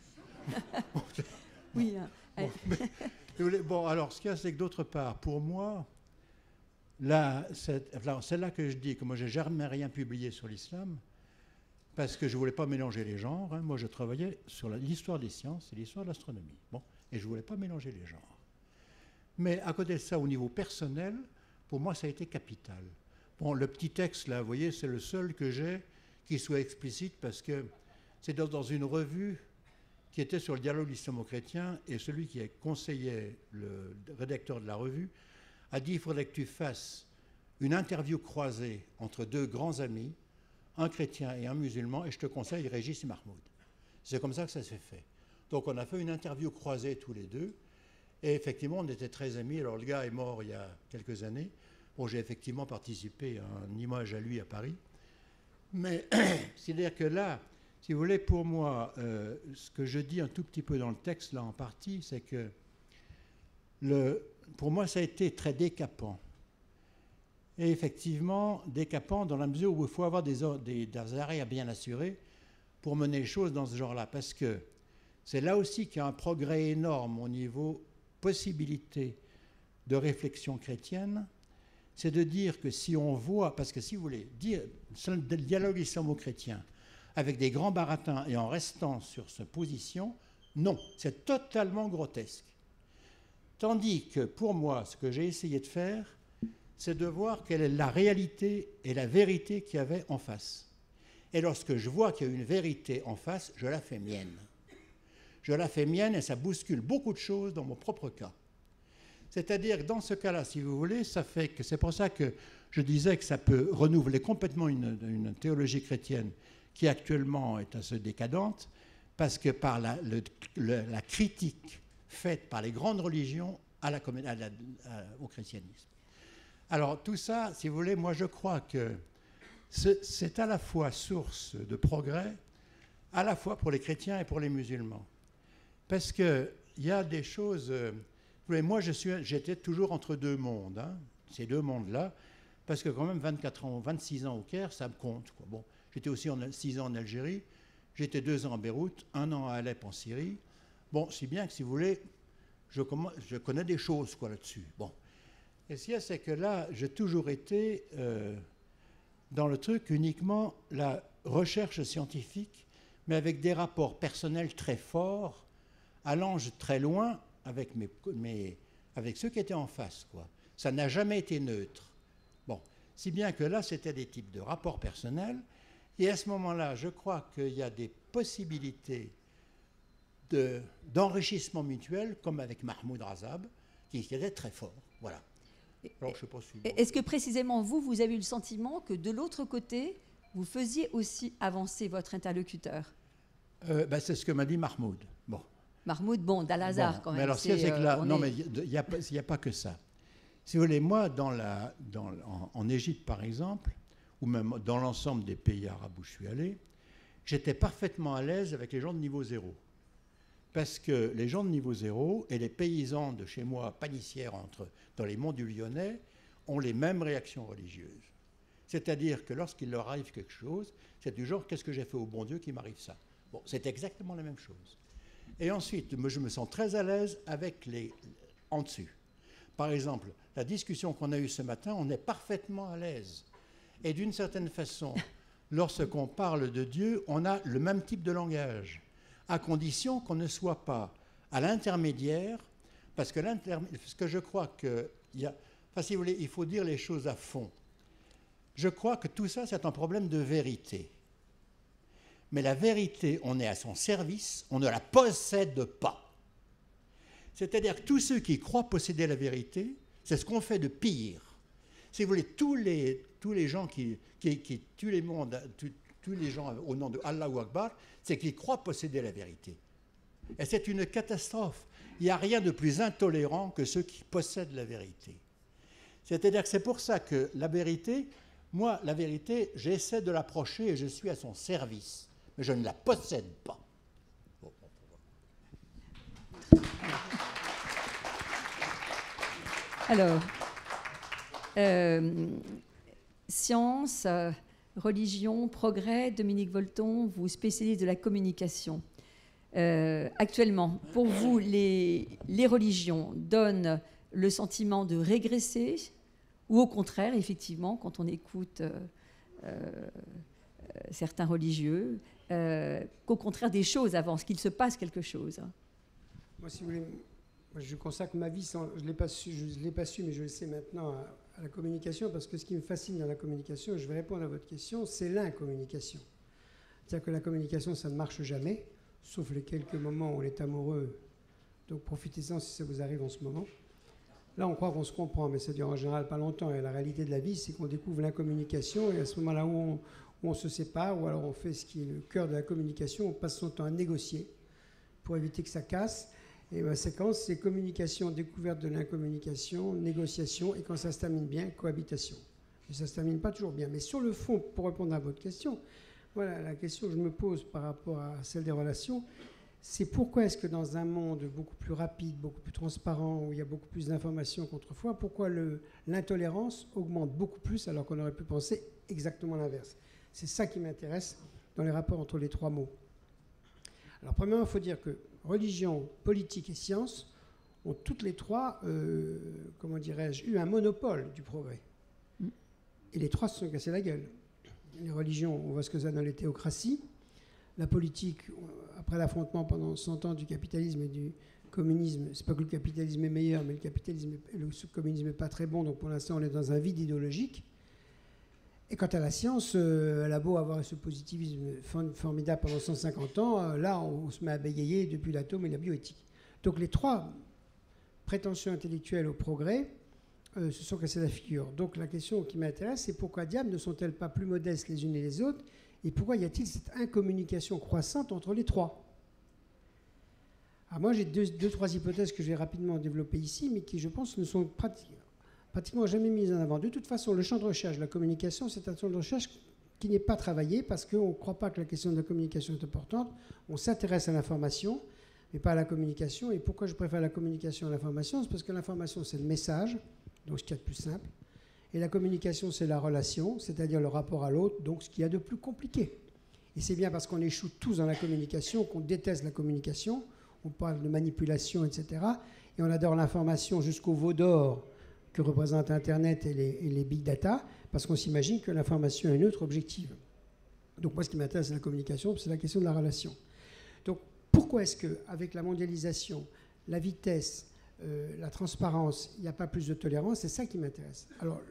Oui. Bon, alors, ce qu'il y a, c'est que d'autre part, pour moi, là, c'est là que je dis que moi, j'ai jamais rien publié sur l'islam, parce que je ne voulais pas mélanger les genres. Hein. Moi, je travaillais sur l'histoire des sciences et l'histoire de l'astronomie. Bon, et je ne voulais pas mélanger les genres. Mais à côté de ça, au niveau personnel, pour moi, ça a été capital. Bon, le petit texte, là, vous voyez, c'est le seul que j'ai qui soit explicite, parce que c'est dans une revue qui était sur le dialogue islamo-chrétien, et celui qui conseillait le rédacteur de la revue a dit: il faudrait que tu fasses une interview croisée entre deux grands amis, un chrétien et un musulman, et je te conseille Régis et Mahmoud. C'est comme ça que ça s'est fait. Donc on a fait une interview croisée tous les deux, et effectivement on était très amis. Alors le gars est mort il y a quelques années. Bon, j'ai effectivement participé à un hommage à lui à Paris. Mais c'est-à-dire que là, si vous voulez, pour moi, ce que je dis un tout petit peu dans le texte, là en partie, c'est que pour moi ça a été très décapant. Et effectivement, décapant dans la mesure où il faut avoir des arrêts bien assurés pour mener les choses dans ce genre-là. Parce que c'est là aussi qu'il y a un progrès énorme au niveau possibilité de réflexion chrétienne. C'est de dire que si on voit, parce que si vous voulez, dire le dialogue islamo-chrétien avec des grands baratins et en restant sur cette position, non, c'est totalement grotesque. Tandis que pour moi, ce que j'ai essayé de faire, c'est de voir quelle est la réalité et la vérité qu'il y avait en face. Et lorsque je vois qu'il y a une vérité en face, je la fais mienne. Je la fais mienne et ça bouscule beaucoup de choses dans mon propre cas. C'est-à-dire que dans ce cas-là, si vous voulez, ça fait que c'est pour ça que je disais que ça peut renouveler complètement une théologie chrétienne qui actuellement est assez décadente, parce que par la critique faite par les grandes religions au christianisme. Alors tout ça, si vous voulez, moi je crois que c'est à la fois source de progrès, à la fois pour les chrétiens et pour les musulmans. Parce qu'il y a des choses... moi j'étais toujours entre deux mondes, hein, ces deux mondes-là, parce que quand même 24 ans, 26 ans au Caire, ça me compte, quoi. Bon, j'étais aussi 6 ans en Algérie, j'étais 2 ans à Beyrouth, 1 an à Alep en Syrie. Bon, si bien que si vous voulez, je connais des choses quoi là-dessus. Bon. Et ce qu'il y a, c'est que là, j'ai toujours été dans le truc uniquement la recherche scientifique, mais avec des rapports personnels très forts, allant très loin avec avec ceux qui étaient en face, quoi. Ça n'a jamais été neutre. Bon, si bien que là, c'était des types de rapports personnels, et à ce moment-là, je crois qu'il y a des possibilités d'enrichissement mutuel, comme avec Mahmoud Razab, qui était très fort. Voilà. Alors, je sais pas si... Est-ce que précisément vous avez eu le sentiment que de l'autre côté, vous faisiez aussi avancer votre interlocuteur? C'est ce que m'a dit Mahmoud. Bon. Mahmoud, bon, d'Al-Azhar quand même. Mais alors, c'est que là, non, mais il n'y a pas que ça. Si vous voulez, moi, en Égypte, par exemple, ou même dans l'ensemble des pays arabes où je suis allé, j'étais parfaitement à l'aise avec les gens de niveau 0. Parce que les gens de niveau 0 et les paysans de chez moi, panissières dans les monts du Lyonnais, ont les mêmes réactions religieuses. C'est-à-dire que lorsqu'il leur arrive quelque chose, c'est du genre « qu'est-ce que j'ai fait au bon Dieu qui m'arrive ça ?» Bon, c'est exactement la même chose. Et ensuite, je me sens très à l'aise avec les en dessus. Par exemple, la discussion qu'on a eue ce matin, on est parfaitement à l'aise. Et d'une certaine façon, lorsqu'on parle de Dieu, on a le même type de langage, à condition qu'on ne soit pas à l'intermédiaire, parce que je crois que... si vous voulez, il faut dire les choses à fond. Je crois que tout ça, c'est un problème de vérité. Mais la vérité, on est à son service, on ne la possède pas. C'est-à-dire que tous ceux qui croient posséder la vérité, c'est ce qu'on fait de pire. Si vous voulez, tous les gens qui tuent les mondes, tous les gens au nom de Allahu Akbar, c'est qu'ils croient posséder la vérité. Et c'est une catastrophe. Il n'y a rien de plus intolérant que ceux qui possèdent la vérité. C'est-à-dire que c'est pour ça que la vérité, moi, la vérité, j'essaie de l'approcher et je suis à son service. Mais je ne la possède pas. Alors, science, religion, progrès, Dominique Volton, vous spécialiste de la communication. actuellement, pour vous, les religions donnent le sentiment de régresser ou au contraire, effectivement, quand on écoute certains religieux, qu'au contraire des choses avancent, qu'il se passe quelque chose? Moi, si vous voulez, moi, je consacre ma vie, je ne l'ai pas su, mais je le sais maintenant, à la communication, parce que ce qui me fascine dans la communication, et je vais répondre à votre question, c'est l'incommunication. C'est-à-dire que la communication, ça ne marche jamais, sauf les quelques moments où on est amoureux. Donc profitez-en si ça vous arrive en ce moment. Là, on croit qu'on se comprend, mais ça dure en général pas longtemps. Et la réalité de la vie, c'est qu'on découvre l'incommunication, et à ce moment-là où on se sépare, ou alors on fait ce qui est le cœur de la communication, on passe son temps à négocier pour éviter que ça casse. Et ma séquence, c'est communication, découverte de l'incommunication, négociation, et quand ça se termine bien, cohabitation. Et ça ne se termine pas toujours bien. Mais sur le fond, pour répondre à votre question, voilà, la question que je me pose par rapport à celle des relations, c'est pourquoi est-ce que dans un monde beaucoup plus rapide, beaucoup plus transparent, où il y a beaucoup plus d'informations qu'autrefois, pourquoi l'intolérance augmente beaucoup plus alors qu'on aurait pu penser exactement l'inverse? C'est ça qui m'intéresse dans les rapports entre les trois mots. Alors premièrement, il faut dire que religion, politique et science ont toutes les trois, comment dirais-je, eu un monopole du progrès. Et les trois se sont cassés la gueule. Les religions, on voit ce que ça donne les théocraties. La politique, après l'affrontement pendant 100 ans du capitalisme et du communisme, c'est pas que le capitalisme est meilleur, mais le communisme n'est pas très bon, donc pour l'instant on est dans un vide idéologique. Et quant à la science, elle a beau avoir ce positivisme formidable pendant 150 ans, là on se met à bégayer depuis l'atome et la bioéthique. Donc les trois prétentions intellectuelles au progrès se sont cassées la figure. Donc la question qui m'intéresse, c'est pourquoi diable ne sont-elles pas plus modestes les unes et les autres, et pourquoi y a-t-il cette incommunication croissante entre les trois? Alors moi j'ai deux, trois hypothèses que je vais rapidement développer ici, mais qui je pense ne sont pratiquement jamais mises en avant. De toute façon, le champ de recherche de la communication, c'est un champ de recherche qui n'est pas travaillé parce qu'on ne croit pas que la question de la communication est importante. On s'intéresse à l'information, mais pas à la communication. Et pourquoi je préfère la communication à l'information? C'est parce que l'information, c'est le message, donc ce qu'il y a de plus simple. Et la communication, c'est la relation, c'est-à-dire le rapport à l'autre, donc ce qu'il y a de plus compliqué. Et c'est bien parce qu'on échoue tous dans la communication qu'on déteste la communication. On parle de manipulation, etc. Et on adore l'information jusqu'au veau d'or que représente Internet et les big data, parce qu'on s'imagine que l'information est neutre, objective. Donc moi, ce qui m'intéresse, c'est la communication, c'est la question de la relation. Donc pourquoi est-ce qu'avec la mondialisation, la vitesse, la transparence, il n'y a pas plus de tolérance? C'est ça qui m'intéresse. Alors,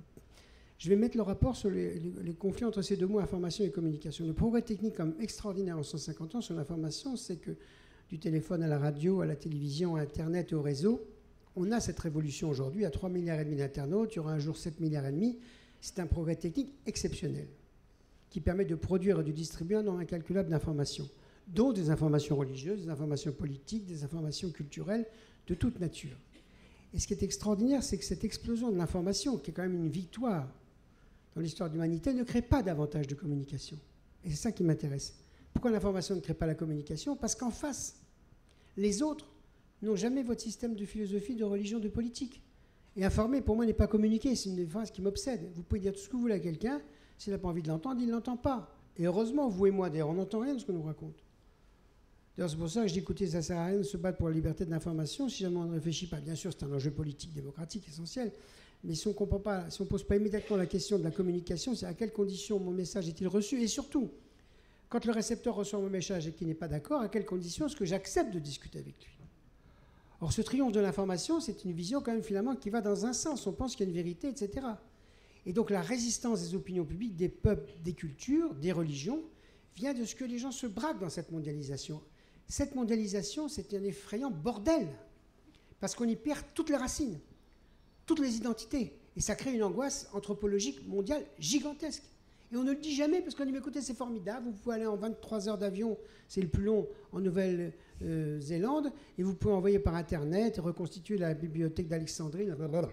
je vais mettre le rapport sur les conflits entre ces deux mots, information et communication. Le progrès technique comme extraordinaire en 150 ans sur l'information, c'est que du téléphone à la radio, à la télévision, à Internet et au réseau, on a cette révolution aujourd'hui. À 3,5 milliards d'internautes, il y aura un jour 7,5 milliards. C'est un progrès technique exceptionnel qui permet de produire et de distribuer un nombre incalculable d'informations, dont des informations religieuses, des informations politiques, des informations culturelles, de toute nature. Et ce qui est extraordinaire, c'est que cette explosion de l'information, qui est quand même une victoire dans l'histoire de l'humanité, ne crée pas davantage de communication. Et c'est ça qui m'intéresse. Pourquoi l'information ne crée pas la communication? Parce qu'en face, les autres n'ont jamais votre système de philosophie, de religion, de politique. Et informer, pour moi, n'est pas communiquer. C'est une phrase qui m'obsède. Vous pouvez dire tout ce que vous voulez à quelqu'un. S'il n'a pas envie de l'entendre, il ne l'entend pas. Et heureusement, vous et moi, d'ailleurs, on n'entend rien de ce qu'on nous raconte. D'ailleurs, c'est pour ça que je dis, écoutez, ça ne sert à rien de se battre pour la liberté de l'information si jamais on ne réfléchit pas. Bien sûr, c'est un enjeu politique, démocratique, essentiel. Mais si on comprend pas, si on ne pose pas immédiatement la question de la communication, c'est à quelles conditions mon message est-il reçu? Et surtout, quand le récepteur reçoit mon message et qu'il n'est pas d'accord, à quelles conditions est-ce que j'accepte de discuter avec lui? Or, ce triomphe de l'information, c'est une vision quand même finalement qui va dans un sens. On pense qu'il y a une vérité, etc. Et donc la résistance des opinions publiques, des peuples, des cultures, des religions, vient de ce que les gens se braquent dans cette mondialisation. Cette mondialisation, c'est un effrayant bordel, parce qu'on y perd toutes les racines, toutes les identités. Et ça crée une angoisse anthropologique mondiale gigantesque. Et on ne le dit jamais, parce qu'on dit, mais écoutez, c'est formidable, vous pouvez aller en 23 heures d'avion, c'est le plus long en Nouvelle-Zélande, et vous pouvez envoyer par Internet, reconstituer la bibliothèque d'Alexandrie,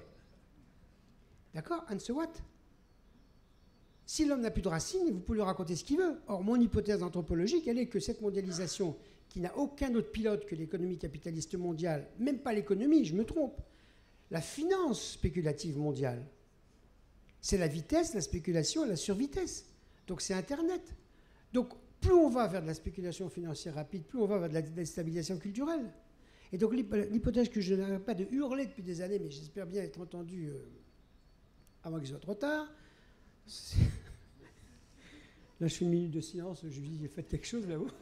d'accord? And so what? Si l'homme n'a plus de racines, vous pouvez lui raconter ce qu'il veut. Or, mon hypothèse anthropologique, elle est que cette mondialisation, qui n'a aucun autre pilote que l'économie capitaliste mondiale, même pas l'économie, je me trompe, la finance spéculative mondiale, c'est la vitesse, la spéculation et la survitesse. Donc c'est Internet. Donc plus on va vers de la spéculation financière rapide, plus on va vers de la déstabilisation culturelle. Et donc l'hypothèse que je n'arrête pas de hurler depuis des années, mais j'espère bien être entendu avant qu'il soit trop tard. Là, je fais une minute de silence, je lui dis, faites quelque chose là-haut.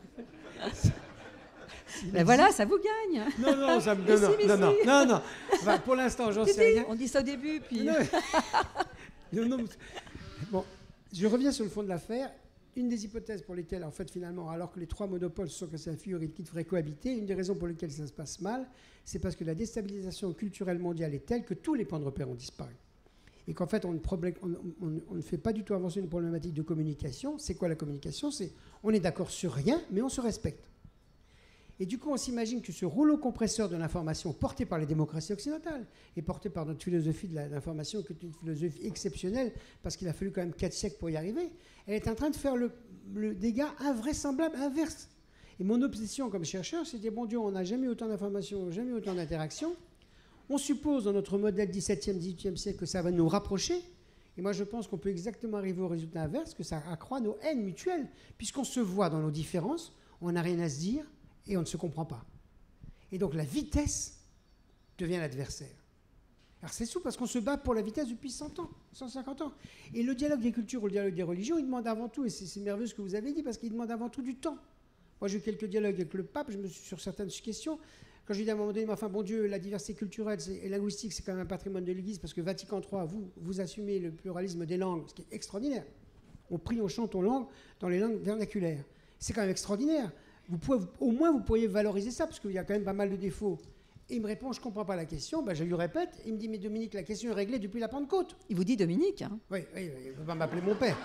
Ben voilà, ça vous gagne. Non, ça me non. Enfin, pour l'instant, j'en sais rien. On dit ça au début, puis... Non. Bon, je reviens sur le fond de l'affaire. Une des hypothèses pour lesquelles, en fait, finalement, alors que les trois monopoles se sont cassés la figure et qu'ils devraient cohabiter, une des raisons pour lesquelles ça se passe mal, c'est parce que la déstabilisation culturelle mondiale est telle que tous les points de repère ont disparu. Et qu'en fait, on ne fait pas du tout avancer une problématique de communication. C'est quoi la communication? C'est on est d'accord sur rien, mais on se respecte. Et du coup, on s'imagine que ce rouleau compresseur de l'information porté par les démocraties occidentales et porté par notre philosophie de l'information, qui est une philosophie exceptionnelle, parce qu'il a fallu quand même 4 siècles pour y arriver, elle est en train de faire le dégât invraisemblable inverse. Et mon obsession comme chercheur, c'est de dire, bon Dieu, on n'a jamais eu autant d'informations, jamais eu autant d'interactions. On suppose dans notre modèle 17e, 18e siècle que ça va nous rapprocher. Et moi, je pense qu'on peut exactement arriver au résultat inverse, que ça accroît nos haines mutuelles, puisqu'on se voit dans nos différences, on n'a rien à se dire, et on ne se comprend pas. Et donc la vitesse devient l'adversaire. Alors c'est sous parce qu'on se bat pour la vitesse depuis 100 ans, 150 ans. Et le dialogue des cultures ou le dialogue des religions, il demande avant tout, et c'est merveilleux ce que vous avez dit, parce qu'il demande avant tout du temps. Moi j'ai eu quelques dialogues avec le pape, je me suis sur certaines questions, quand j'ai dit à un moment donné, enfin bon Dieu, la diversité culturelle et linguistique, c'est quand même un patrimoine de l'Église, parce que Vatican III, vous assumez le pluralisme des langues, ce qui est extraordinaire. On prie, on chante en langue, dans les langues vernaculaires. C'est quand même extraordinaire. Au moins, vous pourriez valoriser ça, parce qu'il y a quand même pas mal de défauts. Et il me répond, je ne comprends pas la question. Ben, je lui répète. Il me dit, mais Dominique, la question est réglée depuis la Pentecôte. Il vous dit Dominique, hein? Oui, il ne peut pas m'appeler mon père.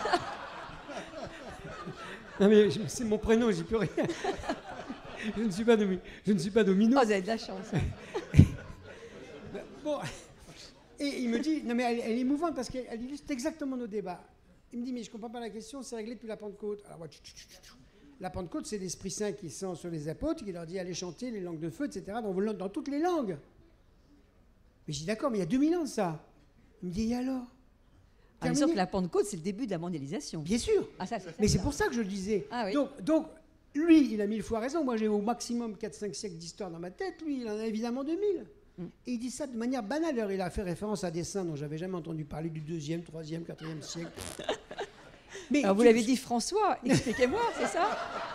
Non, mais c'est mon prénom, j'y peux rien. Je ne suis pas Domino. Oh, vous avez de la chance. Bon. Et il me dit, non, mais elle est émouvante, parce qu'elle illustre exactement nos débats. Il me dit, mais je ne comprends pas la question, c'est réglé depuis la Pentecôte. Alors, la Pentecôte, c'est l'Esprit Saint qui sent sur les apôtres, qui leur dit allez chanter les langues de feu, etc., dans toutes les langues. Mais je dis d'accord, mais il y a 2000 ans de ça. Il me dit et alors? Ah, sauf que la Pentecôte, c'est le début de la mondialisation. Bien sûr. Ah, ça, mais c'est pour ça que je le disais. Ah, oui. Donc, lui, il a 1000 fois raison. Moi, j'ai au maximum 4-5 siècles d'histoire dans ma tête. Lui, il en a évidemment 2000. Et il dit ça de manière banale. Alors, il a fait référence à des saints dont j'avais jamais entendu parler du 2e, 3e, 4e siècle. Mais alors vous l'avez dit François, expliquez-moi, c'est ça?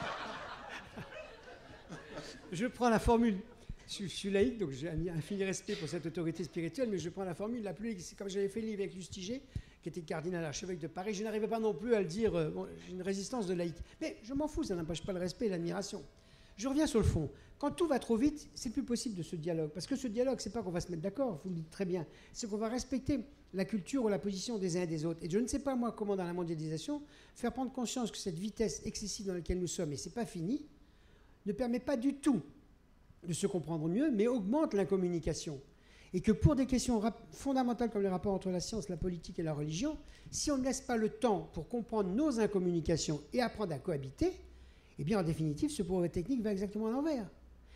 Je prends la formule, je suis laïque, donc j'ai un infini respect pour cette autorité spirituelle, mais je prends la formule la plus, c'est comme j'avais fait le livre avec Lustiger, qui était cardinal archevêque de Paris, je n'arrivais pas non plus à le dire, j'ai une résistance de laïque. Mais je m'en fous, ça n'empêche pas le respect et l'admiration. Je reviens sur le fond. Quand tout va trop vite, c'est plus possible de ce dialogue. Parce que ce dialogue, c'est pas qu'on va se mettre d'accord, vous le dites très bien, c'est qu'on va respecter la culture ou la position des uns et des autres. Et je ne sais pas, moi, comment dans la mondialisation, faire prendre conscience que cette vitesse excessive dans laquelle nous sommes, et c'est pas fini, ne permet pas du tout de se comprendre mieux, mais augmente l'incommunication. Et que pour des questions fondamentales comme les rapports entre la science, la politique et la religion, si on ne laisse pas le temps pour comprendre nos incommunications et apprendre à cohabiter, eh bien, en définitive, ce progrès technique va exactement à l'envers.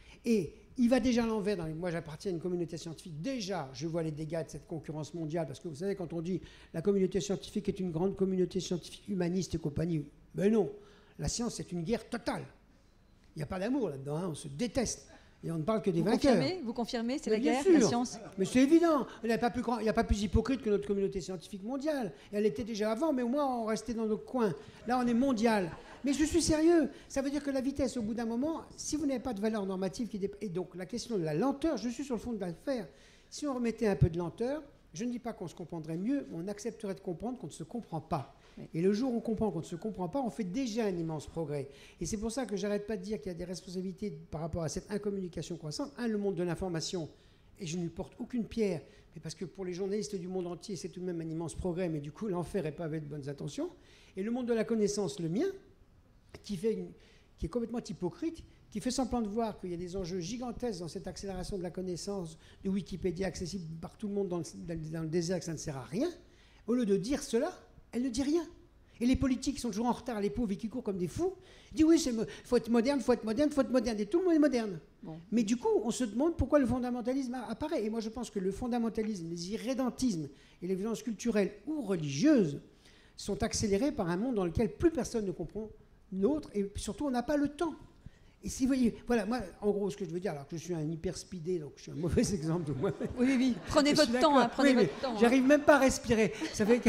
Et il va déjà à l'envers. Moi, j'appartiens à une communauté scientifique. Déjà, je vois les dégâts de cette concurrence mondiale. Parce que vous savez, quand on dit la communauté scientifique est une grande communauté scientifique humaniste et compagnie, ben non. La science, c'est une guerre totale. Il n'y a pas d'amour là-dedans. Hein, on se déteste. Et on ne parle que des vainqueurs. Vous confirmez, c'est la bien guerre, sûr. la science? Mais c'est évident. Il n'y a pas plus hypocrite que notre communauté scientifique mondiale. Elle était déjà avant, mais au moins on restait dans nos coins. Là, on est mondial. Mais je suis sérieux. Ça veut dire que la vitesse, au bout d'un moment, si vous n'avez pas de valeur normative, et donc la question de la lenteur, je suis sur le fond de l'affaire. Si on remettait un peu de lenteur, je ne dis pas qu'on se comprendrait mieux, mais on accepterait de comprendre qu'on ne se comprend pas. Oui. Et le jour où on comprend qu'on ne se comprend pas, on fait déjà un immense progrès. Et c'est pour ça que j'arrête pas de dire qu'il y a des responsabilités par rapport à cette incommunication croissante. Le monde de l'information, et je ne lui porte aucune pierre, mais parce que pour les journalistes du monde entier, c'est tout de même un immense progrès, mais du coup, l'enfer n'est pas avec de bonnes intentions. Et le monde de la connaissance, le mien, qui est complètement hypocrite, qui fait semblant de voir qu'il y a des enjeux gigantesques dans cette accélération de la connaissance de Wikipédia accessible par tout le monde dans le désert, que ça ne sert à rien. Au lieu de dire cela, elle ne dit rien. Et les politiques qui sont toujours en retard, les pauvres et qui courent comme des fous, disent oui, il faut être moderne, il faut être moderne, il faut être moderne. Et tout le monde est moderne. Bon. Mais du coup, on se demande pourquoi le fondamentalisme apparaît. Et moi, je pense que le fondamentalisme, les irrédentismes et les violences culturelles ou religieuses sont accélérés par un monde dans lequel plus personne ne comprend une autre, et surtout, on n'a pas le temps. Et si vous voyez, voilà, moi, en gros, ce que je veux dire, alors que je suis un hyper speedé, donc je suis un mauvais exemple de moi-même. Oui, oui, prenez votre temps, hein, prenez votre temps. J'arrive même pas à respirer. Ça fait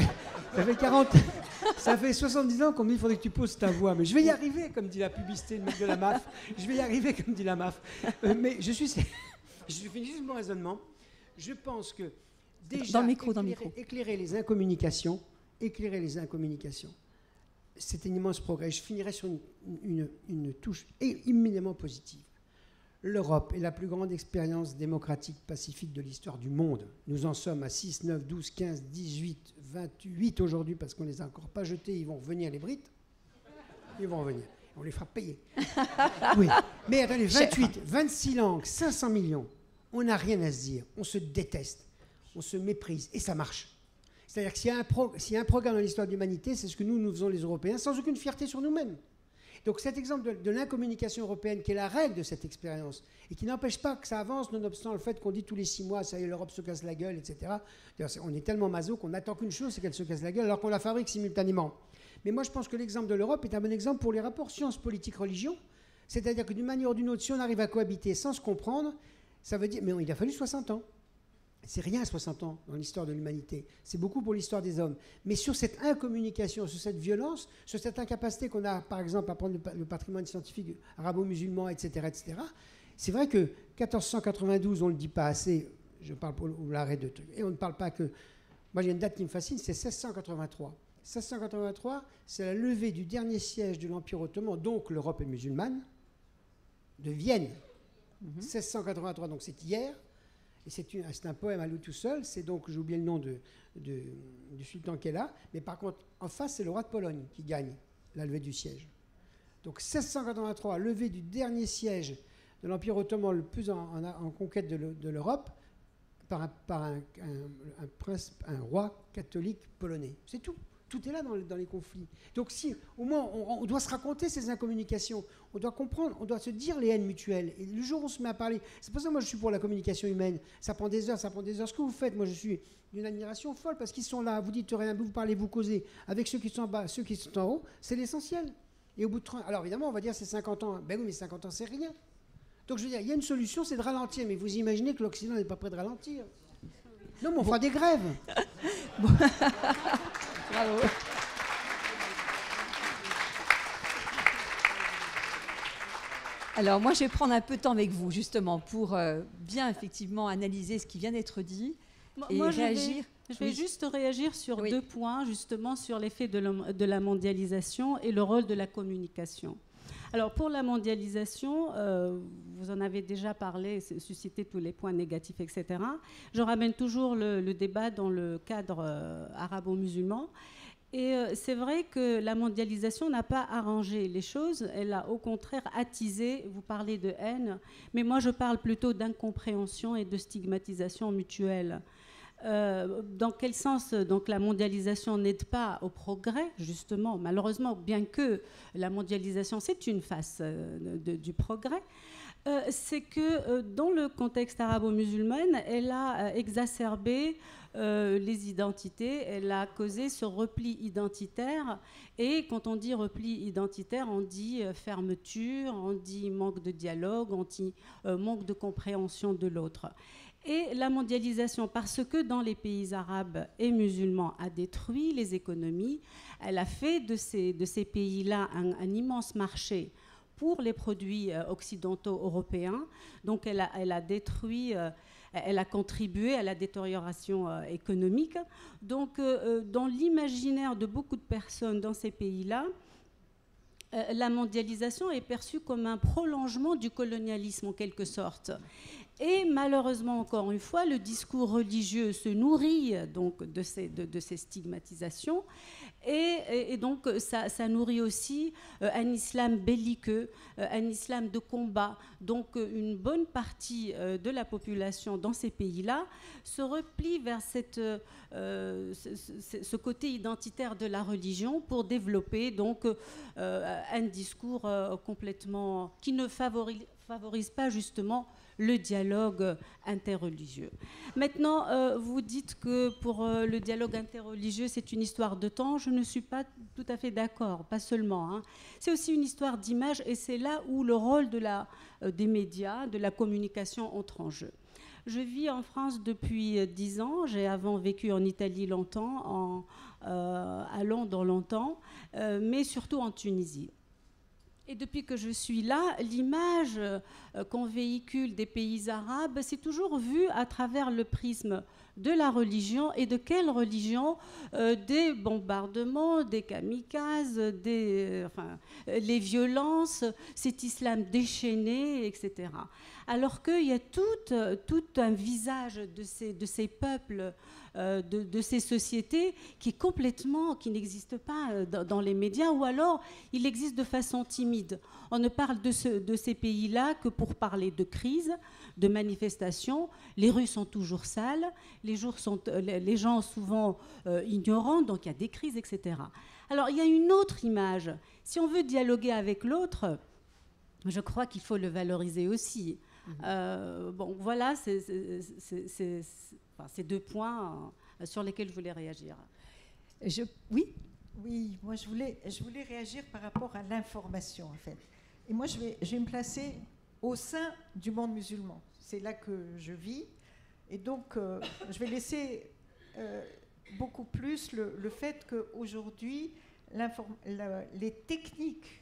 70 ans qu'on me dit qu'il faudrait que tu poses ta voix. Mais je vais y arriver, comme dit la publicité de mec de la MAF. Je vais y arriver, comme dit la MAF. Mais je finis juste mon raisonnement. Je pense que déjà, éclairer les incommunications, c'est un immense progrès. Je finirai sur une touche immédiatement positive. L'Europe est la plus grande expérience démocratique pacifique de l'histoire du monde. Nous en sommes à 6, 9, 12, 15, 18, 28 aujourd'hui parce qu'on ne les a encore pas jetés. Ils vont revenir, les Brites. Ils vont revenir. On les fera payer. Oui. Mais attendez, 28, 26 langues, 500 millions. On n'a rien à se dire. On se déteste. On se méprise. Et ça marche. C'est-à-dire que s'il y a un programme dans l'histoire de l'humanité, c'est ce que nous faisons les Européens, sans aucune fierté sur nous-mêmes. Donc cet exemple de l'incommunication européenne, qui est la règle de cette expérience, et qui n'empêche pas que ça avance, nonobstant le fait qu'on dit tous les 6 mois, ça y est, l'Europe se casse la gueule, etc. On est tellement maso qu'on n'attend qu'une chose, c'est qu'elle se casse la gueule, alors qu'on la fabrique simultanément. Mais moi, je pense que l'exemple de l'Europe est un bon exemple pour les rapports sciences, politique, religion. C'est-à-dire que d'une manière ou d'une autre, si on arrive à cohabiter sans se comprendre, ça veut dire... Mais il a fallu 60 ans. C'est rien à 60 ans dans l'histoire de l'humanité. C'est beaucoup pour l'histoire des hommes. Mais sur cette incommunication, sur cette violence, sur cette incapacité qu'on a, par exemple, à prendre le patrimoine scientifique arabo-musulman, etc., c'est vrai que 1492, on ne le dit pas assez, je parle pour l'arrêt de trucs, et on ne parle pas que... Moi, j'ai une date qui me fascine, c'est 1683. 1683, c'est la levée du dernier siège de l'Empire ottoman, donc l'Europe est musulmane, de Vienne. 1683, donc c'est hier. Et c'est un poème à lui tout seul. C'est donc, j'ai oublié le nom du sultan qui est là. Mais par contre, en face, c'est le roi de Pologne qui gagne la levée du siège. Donc 1683, levée du dernier siège de l'Empire ottoman le plus en conquête de l'Europe par un roi catholique polonais. C'est tout. Tout est là dans les conflits. Donc si, au moins, on doit se raconter ces incommunications. On doit comprendre, on doit se dire les haines mutuelles. Et le jour où on se met à parler... C'est pour ça que moi, je suis pour la communication humaine. Ça prend des heures, ça prend des heures. Ce que vous faites, moi, je suis d'une admiration folle parce qu'ils sont là, vous dites rien, vous parlez, vous causez. Avec ceux qui sont en bas, ceux qui sont en haut, c'est l'essentiel. Et au bout de 30... Alors, évidemment, on va dire c'est 50 ans. Ben oui, mais 50 ans, c'est rien. Donc, je veux dire, il y a une solution, c'est de ralentir. Mais vous imaginez que l'Occident n'est pas prêt de ralentir. Non, mais on fera des grèves. Bravo. Alors moi, je vais prendre un peu de temps avec vous, justement, pour bien effectivement analyser ce qui vient d'être dit et réagir. Je vais juste réagir sur 2 points, justement, sur l'effet de la mondialisation et le rôle de la communication. Alors, pour la mondialisation, vous en avez déjà parlé, suscité tous les points négatifs, etc. Je ramène toujours le débat dans le cadre arabo-musulman. Et c'est vrai que la mondialisation n'a pas arrangé les choses, elle a au contraire attisé, vous parlez de haine, mais moi je parle plutôt d'incompréhension et de stigmatisation mutuelle. Dans quel sens donc la mondialisation n'aide pas au progrès, justement, malheureusement, bien que la mondialisation c'est une face du progrès, c'est que dans le contexte arabo-musulman, elle a exacerbé les identités, elle a causé ce repli identitaire. Et quand on dit repli identitaire, on dit fermeture, on dit manque de dialogue, on dit manque de compréhension de l'autre. Et la mondialisation, parce que dans les pays arabes et musulmans a détruit les économies, elle a fait de ces pays-là un immense marché pour les produits occidentaux européens. Donc elle a détruit, elle a contribué à la détérioration économique. Donc dans l'imaginaire de beaucoup de personnes dans ces pays-là, la mondialisation est perçue comme un prolongement du colonialisme en quelque sorte. Et malheureusement, encore une fois, le discours religieux se nourrit donc de ces stigmatisations. Et donc, ça nourrit aussi un islam belliqueux, un islam de combat. Donc, une bonne partie de la population dans ces pays-là se replie vers ce côté identitaire de la religion pour développer donc, un discours complètement qui ne favorise favorise pas justement le dialogue interreligieux. Maintenant, vous dites que pour le dialogue interreligieux, c'est une histoire de temps. Je ne suis pas tout à fait d'accord, pas seulement, hein. C'est aussi une histoire d'image, et c'est là où le rôle des médias, de la communication entre en jeu. Je vis en France depuis 10 ans. J'ai avant vécu en Italie longtemps, à Londres longtemps, mais surtout en Tunisie. Et depuis que je suis là, l'image qu'on véhicule des pays arabes, c'est toujours vu à travers le prisme de la religion. Et de quelle religion? Des bombardements, des kamikazes, les violences, cet islam déchaîné, etc. Alors qu'il y a tout un visage de ces peuples, de ces sociétés qui n'existe pas dans les médias, ou alors il existe de façon timide. On ne parle de ces pays-là que pour parler de crise, de manifestations. Les rues sont toujours sales, les gens souvent ignorants, donc il y a des crises, etc. Alors il y a une autre image. Si on veut dialoguer avec l'autre, je crois qu'il faut le valoriser aussi. Bon, voilà, ces deux points sur lesquels je voulais réagir. Oui. Oui, moi je voulais réagir par rapport à l'information, en fait. Et moi je vais me placer au sein du monde musulman. C'est là que je vis. Et donc je vais laisser beaucoup plus le fait qu'aujourd'hui, les techniques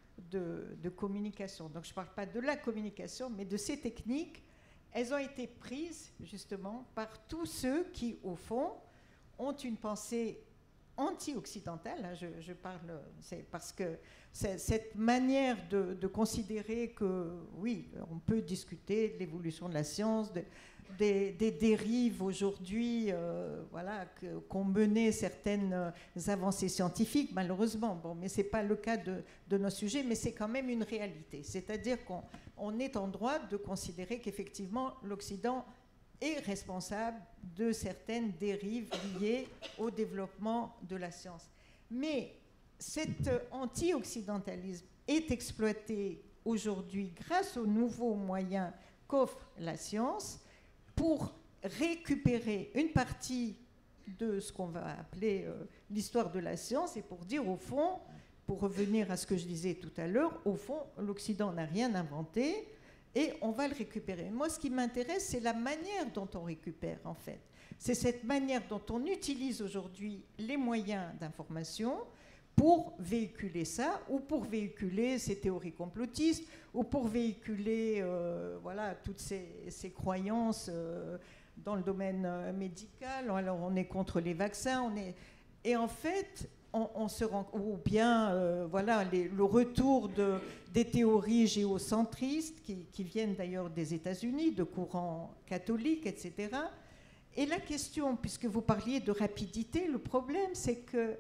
de communication, donc je ne parle pas de la communication, mais de ces techniques, elles ont été prises justement par tous ceux qui, au fond, ont une pensée anti-occidentale. Hein, je parle, c'est parce que cette manière de considérer que, oui, on peut discuter de l'évolution de la science, des dérives aujourd'hui, voilà, qu'ont mené certaines avancées scientifiques, malheureusement. Bon, mais ce n'est pas le cas de nos sujets, mais c'est quand même une réalité. C'est-à-dire qu'on est en droit de considérer qu'effectivement, l'Occident est responsable de certaines dérives liées au développement de la science. Mais cet anti-occidentalisme est exploité aujourd'hui grâce aux nouveaux moyens qu'offre la science pour récupérer une partie de ce qu'on va appeler l'histoire de la science, et pour dire au fond, pour revenir à ce que je disais tout à l'heure, au fond, l'Occident n'a rien inventé et on va le récupérer. Moi, ce qui m'intéresse, c'est la manière dont on récupère, en fait. C'est cette manière dont on utilise aujourd'hui les moyens d'information pour véhiculer ça, ou pour véhiculer ces théories complotistes, ou pour véhiculer voilà, toutes ces croyances dans le domaine médical. Alors on est contre les vaccins, et en fait, on se rend, ou bien voilà, le retour des théories géocentristes qui viennent d'ailleurs des États-Unis, de courants catholiques, etc. Et la question, puisque vous parliez de rapidité, le problème, c'est que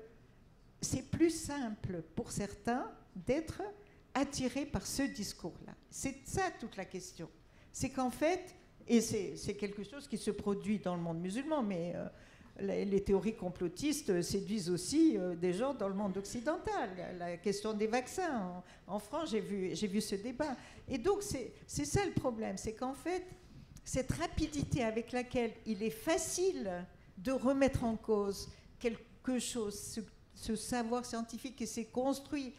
c'est plus simple pour certains d'être attirés par ce discours-là. C'est ça toute la question. C'est qu'en fait, et c'est quelque chose qui se produit dans le monde musulman, mais les théories complotistes séduisent aussi des gens dans le monde occidental. La question des vaccins, en France, j'ai vu ce débat. Et donc, c'est ça le problème, c'est qu'en fait, cette rapidité avec laquelle il est facile de remettre en cause quelque chose, ce savoir scientifique qui s'est construit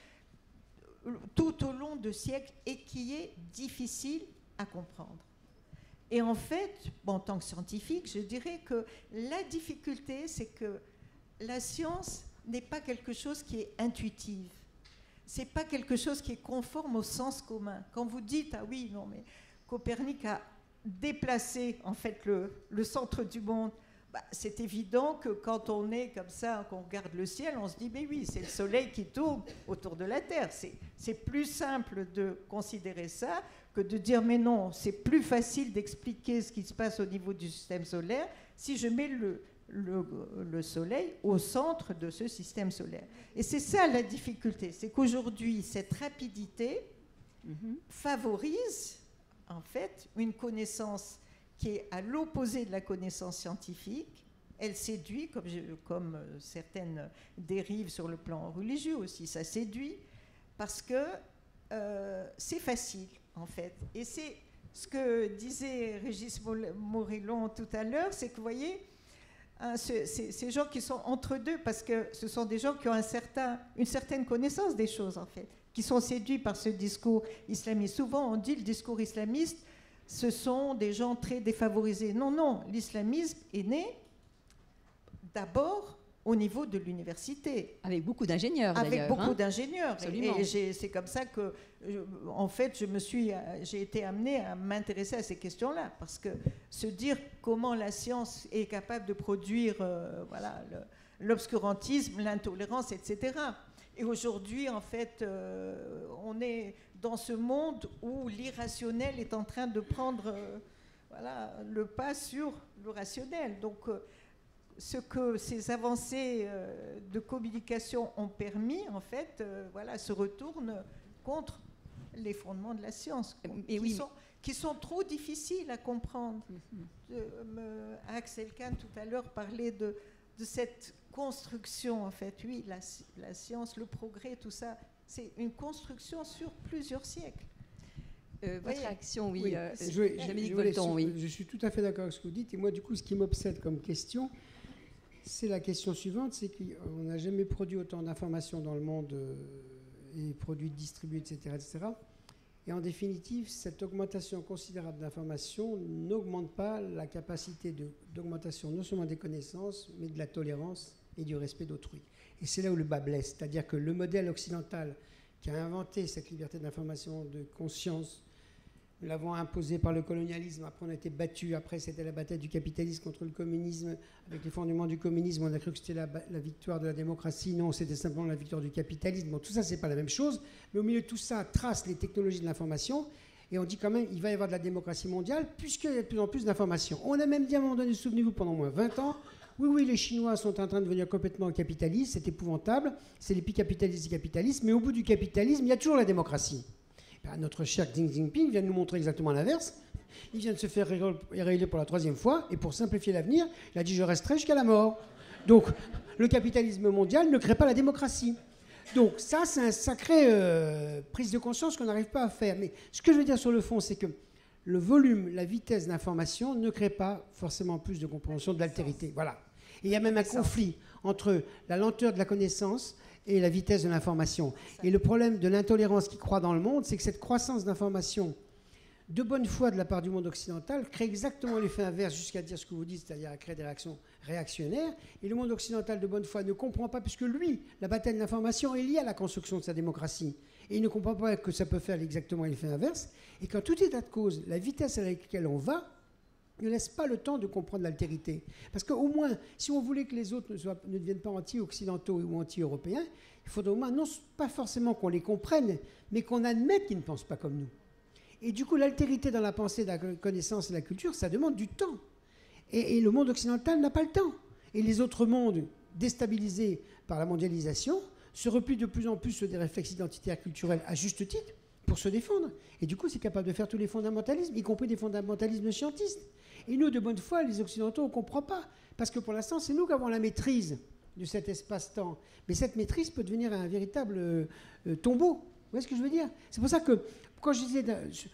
tout au long de siècles et qui est difficile à comprendre. Et en fait, bon, en tant que scientifique, je dirais que la difficulté, c'est que la science n'est pas quelque chose qui est intuitif. C'est pas quelque chose qui est conforme au sens commun. Quand vous dites, ah oui, non, mais Copernic a déplacé en fait le centre du monde, bah, c'est évident que quand on est comme ça, qu'on regarde le ciel, on se dit, mais oui, c'est le Soleil qui tourne autour de la Terre. C'est plus simple de considérer ça que de dire, mais non, c'est plus facile d'expliquer ce qui se passe au niveau du système solaire si je mets le Soleil au centre de ce système solaire. Et c'est ça la difficulté, c'est qu'aujourd'hui, cette rapidité favorise en fait une connaissance qui est à l'opposé de la connaissance scientifique. Elle séduit, comme certaines dérives sur le plan religieux aussi, ça séduit, parce que c'est facile, en fait. Et c'est ce que disait Régis Morillon tout à l'heure, c'est que vous voyez, hein, ces gens qui sont entre deux, parce que ce sont des gens qui ont une certaine connaissance des choses, en fait, qui sont séduits par ce discours islamiste. Souvent, on dit le discours islamiste, ce sont des gens très défavorisés. Non, non, l'islamisme est né d'abord au niveau de l'université. Avec beaucoup d'ingénieurs, d'ailleurs. Avec beaucoup d'ingénieurs. Absolument. Et c'est comme ça que, en fait, j'ai été amenée à m'intéresser à ces questions-là. Parce que se dire comment la science est capable de produire l'obscurantisme, l'intolérance, etc. Et aujourd'hui, en fait, on est dans ce monde où l'irrationnel est en train de prendre le pas sur le rationnel. Donc, ce que ces avancées de communication ont permis, en fait, se retourne contre les fondements de la science, qui sont trop difficiles à comprendre. Axel Kahn, tout à l'heure, parlait de cette construction, en fait. Oui, la science, le progrès, tout ça, c'est une construction sur plusieurs siècles. Votre réaction, oui, Dominique Volton, oui. Je suis tout à fait d'accord avec ce que vous dites. Et moi, du coup, ce qui m'obsède comme question, c'est la question suivante, c'est qu'on n'a jamais produit autant d'informations dans le monde, et produits distribués, etc., etc. Et en définitive, cette augmentation considérable d'informations n'augmente pas la capacité d'augmentation non seulement des connaissances, mais de la tolérance et du respect d'autrui. Et c'est là où le bas blesse, c'est-à-dire que le modèle occidental qui a inventé cette liberté d'information, de conscience, nous l'avons imposé par le colonialisme, après on a été battu, après c'était la bataille du capitalisme contre le communisme, avec les fondements du communisme, on a cru que c'était la victoire de la démocratie, non, c'était simplement la victoire du capitalisme. Bon, tout ça, c'est pas la même chose, mais au milieu de tout ça, trace les technologies de l'information, et on dit quand même, il va y avoir de la démocratie mondiale, puisqu'il y a de plus en plus d'informations. On a même dit à un moment donné, souvenez-vous, pendant moins 20 ans, oui, les Chinois sont en train de devenir complètement capitalistes, c'est épouvantable, c'est l'épicapitalisme du capitalisme, mais au bout du capitalisme, il y a toujours la démocratie. Ben, notre cher Xi Jinping vient de nous montrer exactement l'inverse. Il vient de se faire réélire pour la 3e fois, et pour simplifier l'avenir, il a dit « je resterai jusqu'à la mort ». Donc, le capitalisme mondial ne crée pas la démocratie. Donc ça, c'est un sacré prise de conscience qu'on n'arrive pas à faire. Mais ce que je veux dire sur le fond, c'est que le volume, la vitesse d'information ne crée pas forcément plus de compréhension de l'altérité. Voilà. Et il y a même un conflit entre la lenteur de la connaissance et la vitesse de l'information. Et le problème de l'intolérance qui croît dans le monde, c'est que cette croissance d'information de bonne foi de la part du monde occidental crée exactement l'effet inverse, jusqu'à dire ce que vous dites, c'est-à-dire à créer des réactions réactionnaires. Et le monde occidental de bonne foi ne comprend pas, puisque lui, la bataille de l'information est liée à la construction de sa démocratie. Et il ne comprend pas que ça peut faire exactement l'effet inverse. Et qu'en tout état de cause, la vitesse à laquelle on va ne laisse pas le temps de comprendre l'altérité. Parce qu'au moins, si on voulait que les autres ne deviennent pas anti-occidentaux ou anti-européens, il faudrait au moins, non pas forcément qu'on les comprenne, mais qu'on admette qu'ils ne pensent pas comme nous. Et du coup, l'altérité dans la pensée, la connaissance et la culture, ça demande du temps. Et le monde occidental n'a pas le temps. Et les autres mondes, déstabilisés par la mondialisation, se replient de plus en plus sur des réflexes identitaires culturels à juste titre pour se défendre. Et du coup, c'est capable de faire tous les fondamentalismes, y compris des fondamentalismes scientistes. Et nous, de bonne foi, les Occidentaux, on ne comprend pas. Parce que pour l'instant, c'est nous qui avons la maîtrise de cet espace-temps. Mais cette maîtrise peut devenir un véritable tombeau. Vous voyez ce que je veux dire? C'est pour ça que, quand je disais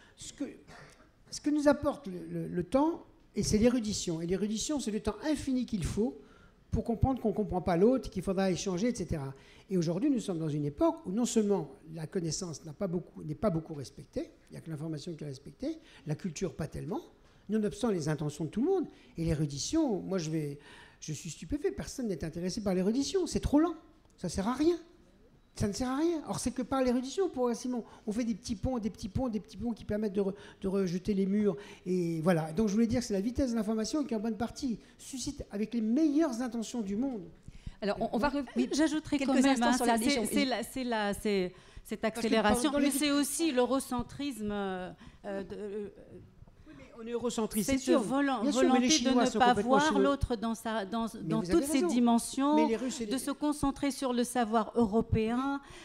ce que nous apporte le temps, et c'est l'érudition. Et l'érudition, c'est le temps infini qu'il faut pour comprendre qu'on ne comprend pas l'autre, qu'il faudra échanger, etc. Et aujourd'hui, nous sommes dans une époque où non seulement la connaissance n'est pas beaucoup respectée, il n'y a que l'information qui est respectée, la culture pas tellement, nonobstant les intentions de tout le monde. Et l'érudition, moi je suis stupéfait, personne n'est intéressé par l'érudition, c'est trop lent, ça ne sert à rien. Ça ne sert à rien. Or, c'est que par l'érudition, on fait des petits ponts qui permettent de rejeter les murs. Et voilà. Donc, je voulais dire que c'est la vitesse de l'information qui, en bonne partie, suscite avec les meilleures intentions du monde. Alors, on va oui, j'ajouterai quand même, c'est cette accélération, mais c'est aussi l'eurocentrisme. On est eurocentriste, c'est sûr. Volonté de ne pas voir l'autre dans toutes ses dimensions, de se concentrer sur le savoir européen.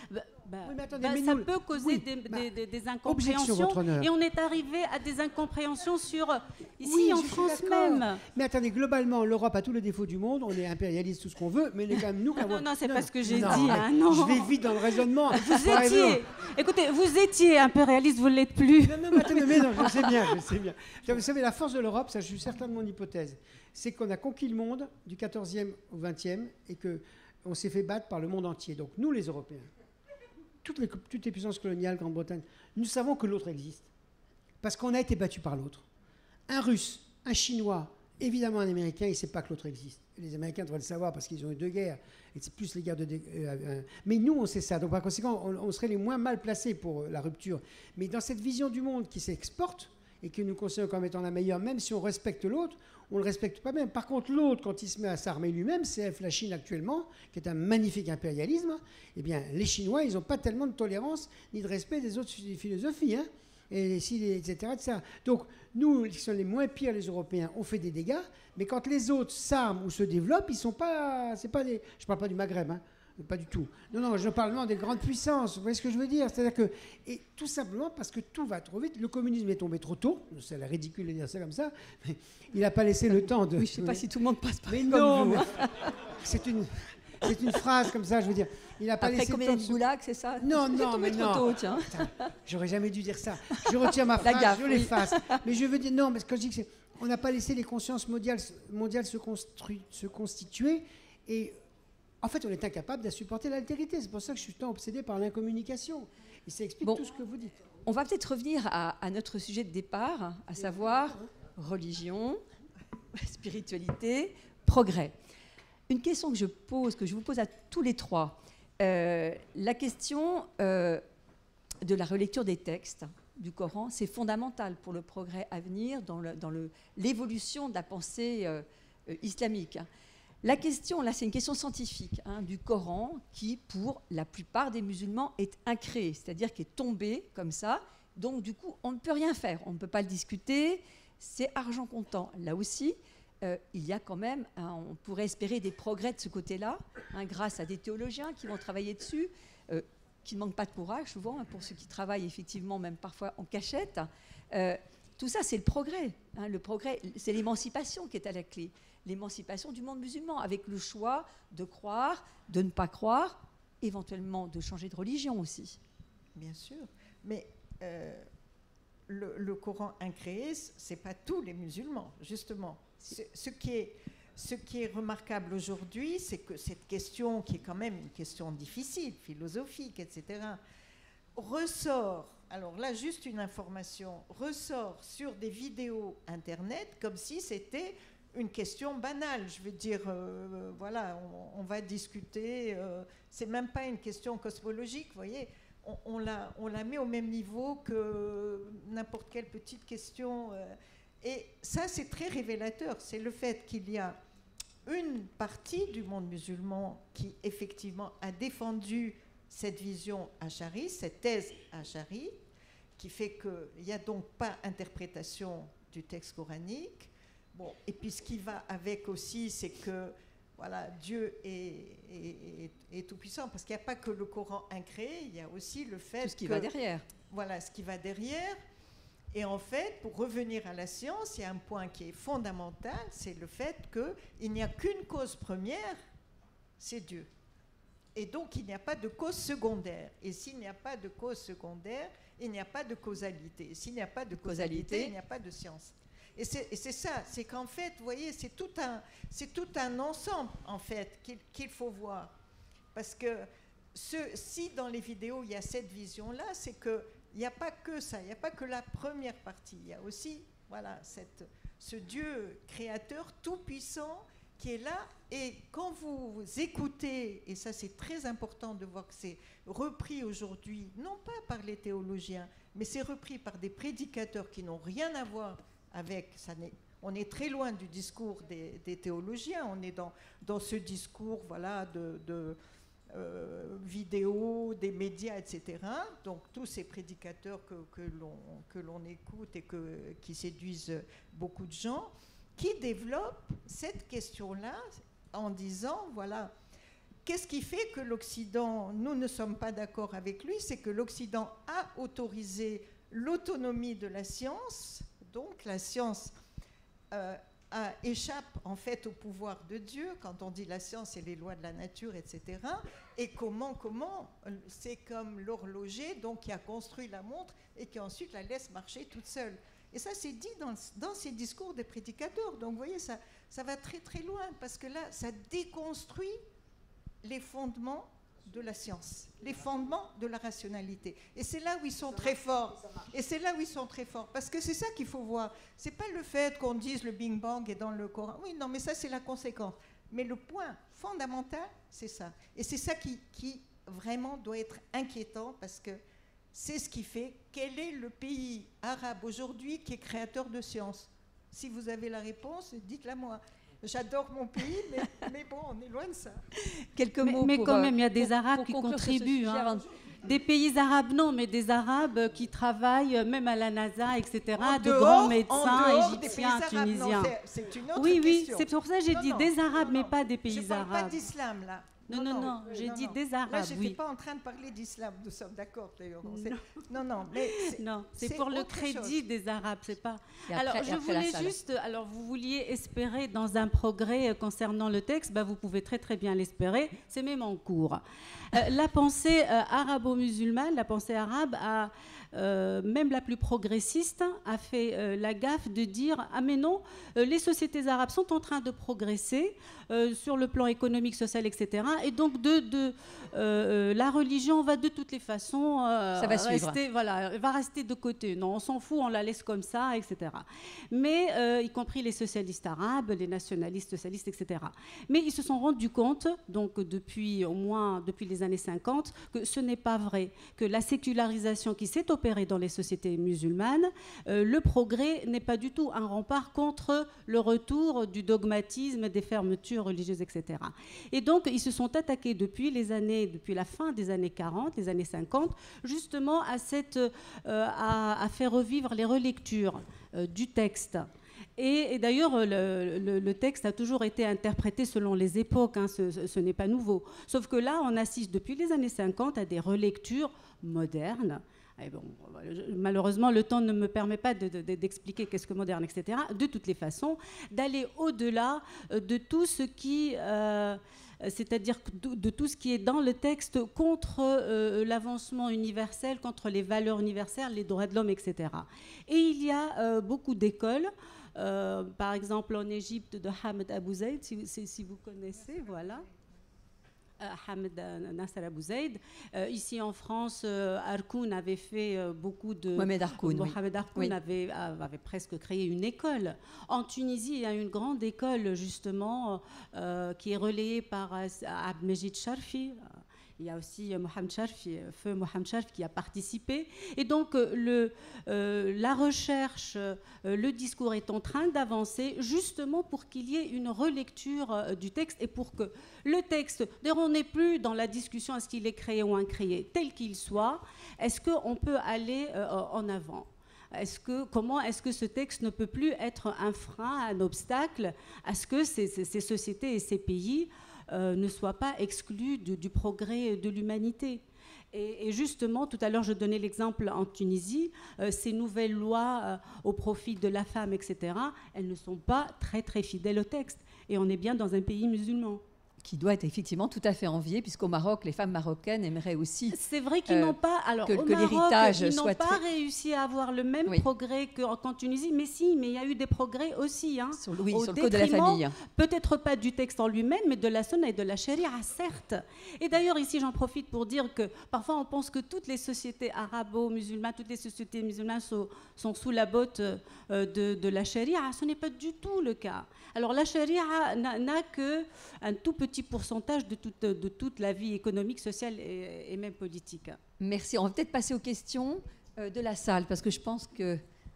Oui, mais attendez, mais ça nous- peut causer oui, des objection, incompréhensions. Votre Honneur. Et on est arrivé à des incompréhensions ici Oui, en je suis France d'accord. même. Mais attendez, globalement, l'Europe a tous les défauts du monde, on est impérialiste, tout ce qu'on veut, mais on est quand même nous qui avons... Non, c'est pas ce que j'ai dit. Non, Hein, non. Je vais vite dans le raisonnement. Vous étiez, écoutez, vous étiez impérialiste, vous ne l'êtes plus. Non, mais attendez, mais non, je sais bien, je sais bien. Vous savez, la force de l'Europe, ça je suis certain de mon hypothèse, c'est qu'on a conquis le monde du 14e au 20e et qu'on s'est fait battre par le monde entier. Donc nous, les Européens, toutes les puissances coloniales, Grande-Bretagne, nous savons que l'autre existe. Parce qu'on a été battu par l'autre. Un Russe, un Chinois, évidemment un Américain, il ne sait pas que l'autre existe. Et les Américains devraient le savoir parce qu'ils ont eu 2 guerres. Et c'est plus les guerres de... mais nous, on sait ça. Donc par conséquent, on serait les moins mal placés pour la rupture. Mais dans cette vision du monde qui s'exporte et que nous considérons comme étant la meilleure, même si on respecte l'autre, on ne le respecte pas même. Par contre, l'autre, quand il se met à s'armer lui-même, c'est la Chine actuellement, qui est un magnifique impérialisme, eh bien, les Chinois, ils n'ont pas tellement de tolérance ni de respect des autres philosophies, hein, etc., etc. Donc, nous, qui sommes les moins pires, les Européens, on fait des dégâts, mais quand les autres s'arment ou se développent, ils sont pas... C'est pas des, je ne parle pas du Maghreb, hein, pas du tout. Non, je parle vraiment des grandes puissances. Vous voyez ce que je veux dire? C'est-à-dire que, et tout simplement parce que tout va trop vite. Le communisme est tombé trop tôt. C'est ridicule de dire ça comme ça. Mais il n'a pas laissé le temps de... Oui, je ne sais pas si tout le monde passe par Mais comme non, vous, mais hein. c'est une phrase comme ça, je veux dire. Il n'a pas Après laissé le combien temps de de se... goulag, c'est ça? Non, C'est non, tombé mais trop non. tôt, tiens. Putain, j'aurais jamais dû dire ça. Je retire ma La phrase, gaffe, je oui. l'efface. Mais je veux dire, non, parce que quand je dis que c'est... On n'a pas laissé les consciences mondiales se constituer et... En fait, on est incapable de supporter l'altérité. C'est pour ça que je suis tant obsédé par l'incommunication. Et ça explique tout ce que vous dites. On va peut-être revenir à notre sujet de départ, à savoir religion, spiritualité, progrès. Une question que je vous pose à tous les trois. La question de la relecture des textes du Coran, c'est fondamental pour le progrès à venir dans l'évolution de la pensée islamique. La question, là, c'est une question scientifique du Coran qui, pour la plupart des musulmans, est incréé, c'est-à-dire qui est tombé comme ça. Donc, du coup, on ne peut rien faire. On ne peut pas le discuter. C'est argent comptant. Là aussi, il y a quand même, on pourrait espérer des progrès de ce côté-là, grâce à des théologiens qui vont travailler dessus, qui ne manquent pas de courage, souvent, pour ceux qui travaillent effectivement, même parfois en cachette. Tout ça, c'est le progrès. Le progrès, c'est l'émancipation qui est à la clé. L'émancipation du monde musulman, avec le choix de croire, de ne pas croire, éventuellement de changer de religion aussi. Bien sûr, mais le Coran incréé, ce n'est pas tous les musulmans, justement. Ce qui est remarquable aujourd'hui, c'est que cette question, qui est quand même une question difficile, philosophique, etc., ressort, alors là, juste une information, ressort sur des vidéos Internet comme si c'était une question banale. Je veux dire, voilà, on va discuter, c'est même pas une question cosmologique, vous voyez, on la met au même niveau que n'importe quelle petite question. Et ça, c'est très révélateur. C'est le fait qu'il y a une partie du monde musulman qui, effectivement, a défendu cette vision achariste, cette thèse achariste, qui fait qu'il n'y a donc pas interprétation du texte coranique. Bon, et puis ce qui va avec aussi, c'est que voilà, Dieu est tout-puissant, parce qu'il n'y a pas que le Coran incréé, il y a aussi le fait tout ce qui va derrière. Voilà, ce qui va derrière. Et en fait, pour revenir à la science, il y a un point qui est fondamental, c'est le fait qu'il n'y a qu'une cause première, c'est Dieu. Et donc, il n'y a pas de cause secondaire. Et s'il n'y a pas de cause secondaire, il n'y a pas de causalité. Et s'il n'y a pas de causalité, il n'y a pas de science. Et c'est ça, c'est qu'en fait, vous voyez, c'est tout un ensemble, en fait, qu'il faut voir. Parce que si dans les vidéos, il y a cette vision-là, c'est qu'il n'y a pas que ça, il n'y a pas que la première partie. Il y a aussi, voilà, ce Dieu créateur tout-puissant qui est là. Et quand vous écoutez, et ça c'est très important de voir que c'est repris aujourd'hui, non pas par les théologiens, mais c'est repris par des prédicateurs qui n'ont rien à voir avec ça. On est très loin du discours des théologiens, on est dans ce discours, voilà, de vidéos, des médias, etc. Donc tous ces prédicateurs que l'on écoute et qui séduisent beaucoup de gens, qui développent cette question-là en disant, voilà, qu'est-ce qui fait que l'Occident, nous ne sommes pas d'accord avec lui, c'est que l'Occident a autorisé l'autonomie de la science, donc la science échappe en fait au pouvoir de Dieu, quand on dit la science et les lois de la nature, etc. Et comment c'est comme l'horloger donc, qui a construit la montre et qui ensuite la laisse marcher toute seule. Et ça, c'est dit dans ces discours des prédicateurs. Donc, vous voyez, ça va très, très loin, parce que là, ça déconstruit les fondements de la science, les fondements de la rationalité. Et c'est là où ils sont très forts. Et c'est là où ils sont très forts. Parce que c'est ça qu'il faut voir. C'est pas le fait qu'on dise le Big Bang est dans le Coran. Oui, non, mais ça, c'est la conséquence. Mais le point fondamental, c'est ça. Et c'est ça qui vraiment doit être inquiétant, parce que c'est ce qui fait quel est le pays arabe aujourd'hui qui est créateur de science. Si vous avez la réponse, dites-la moi. J'adore mon pays, mais bon, on est loin de ça. Quelques mots mais pour, quand même, il y a des Arabes qui contribuent. Des pays arabes, non, mais des Arabes qui travaillent, même à la NASA, etc., de grands médecins égyptiens, tunisiens. C'est une autre question. Oui, c'est pour ça que j'ai dit des Arabes, mais pas des pays arabes. Je ne parle pas d'islam, là. Non, j'ai dit des Arabes, là, je n'étais pas en train de parler d'islam, nous sommes d'accord, d'ailleurs. Non, c'est pour le crédit des Arabes, c'est pas... Alors, je voulais juste... Alors, vous vouliez espérer dans un progrès concernant le texte, vous pouvez très, très bien l'espérer, c'est même en cours. La pensée arabo-musulmane, la pensée arabe, même la plus progressiste, a fait la gaffe de dire « Ah mais non, les sociétés arabes sont en train de progresser sur le plan économique, social, etc. Et donc la religion va de toutes les façons va rester de côté. Non, on s'en fout, on la laisse comme ça, etc. » Mais y compris les socialistes arabes, les nationalistes socialistes, etc. Mais ils se sont rendus compte, donc depuis les années 50, que ce n'est pas vrai, que la sécularisation qui s'est opérée dans les sociétés musulmanes, le progrès n'est pas du tout un rempart contre le retour du dogmatisme, des fermetures religieuses, etc. Et donc, ils se sont attaqués depuis la fin des années 40, les années 50, justement à faire revivre les relectures du texte. Et d'ailleurs, le texte a toujours été interprété selon les époques, ce n'est pas nouveau. Sauf que là, on assiste depuis les années 50 à des relectures modernes. Et bon, malheureusement, le temps ne me permet pas d'expliquer qu'est-ce que moderne, etc. De toutes les façons, d'aller au-delà de tout ce qui... c'est-à-dire de tout ce qui est dans le texte contre l'avancement universel, contre les valeurs universelles, les droits de l'homme, etc. Et il y a beaucoup d'écoles, par exemple en Égypte de Hamed Abou Zaid, si vous connaissez, voilà. Hamed Nasser Abou Zaid. Ici en France, Harkoun avait fait beaucoup de... Mohamed Harkoun, Mohamed Harkoun avait presque créé une école. En Tunisie, il y a une grande école, justement, qui est relayée par Abdelmejid Charfi. Il y a aussi feu Mohamed Charfi qui a participé. Et donc, la recherche, le discours est en train d'avancer justement pour qu'il y ait une relecture du texte et pour que le texte, d'ailleurs, on n'est plus dans la discussion est-ce qu'il est créé ou incréé, tel qu'il soit, est-ce qu'on peut aller en avant ? Comment est-ce que ce texte ne peut plus être un frein, un obstacle à ce que ces sociétés et ces pays ne soient pas exclus du progrès de l'humanité. Et justement, tout à l'heure, je donnais l'exemple en Tunisie, ces nouvelles lois au profit de la femme, etc., elles ne sont pas très, très fidèles au texte. Et on est bien dans un pays musulman. Qui doit être effectivement tout à fait envié, puisqu'au Maroc, les femmes marocaines aimeraient aussi... C'est vrai qu'ils n'ont pas... Alors, que l'héritage soit... Ils n'ont pas réussi à avoir le même progrès qu'en Tunisie, mais il y a eu des progrès aussi. Sur le code de la famille. Peut-être pas du texte en lui-même, mais de la sunna et de la charia, certes. Et d'ailleurs, ici, j'en profite pour dire que parfois, on pense que toutes les sociétés arabo-musulmanes, toutes les sociétés musulmanes sont sous la botte de la charia. Ce n'est pas du tout le cas. Alors, la charia n'a qu'un tout petit pourcentage de toute la vie économique, sociale et même politique. Merci. On va peut-être passer aux questions de la salle, parce que je pense que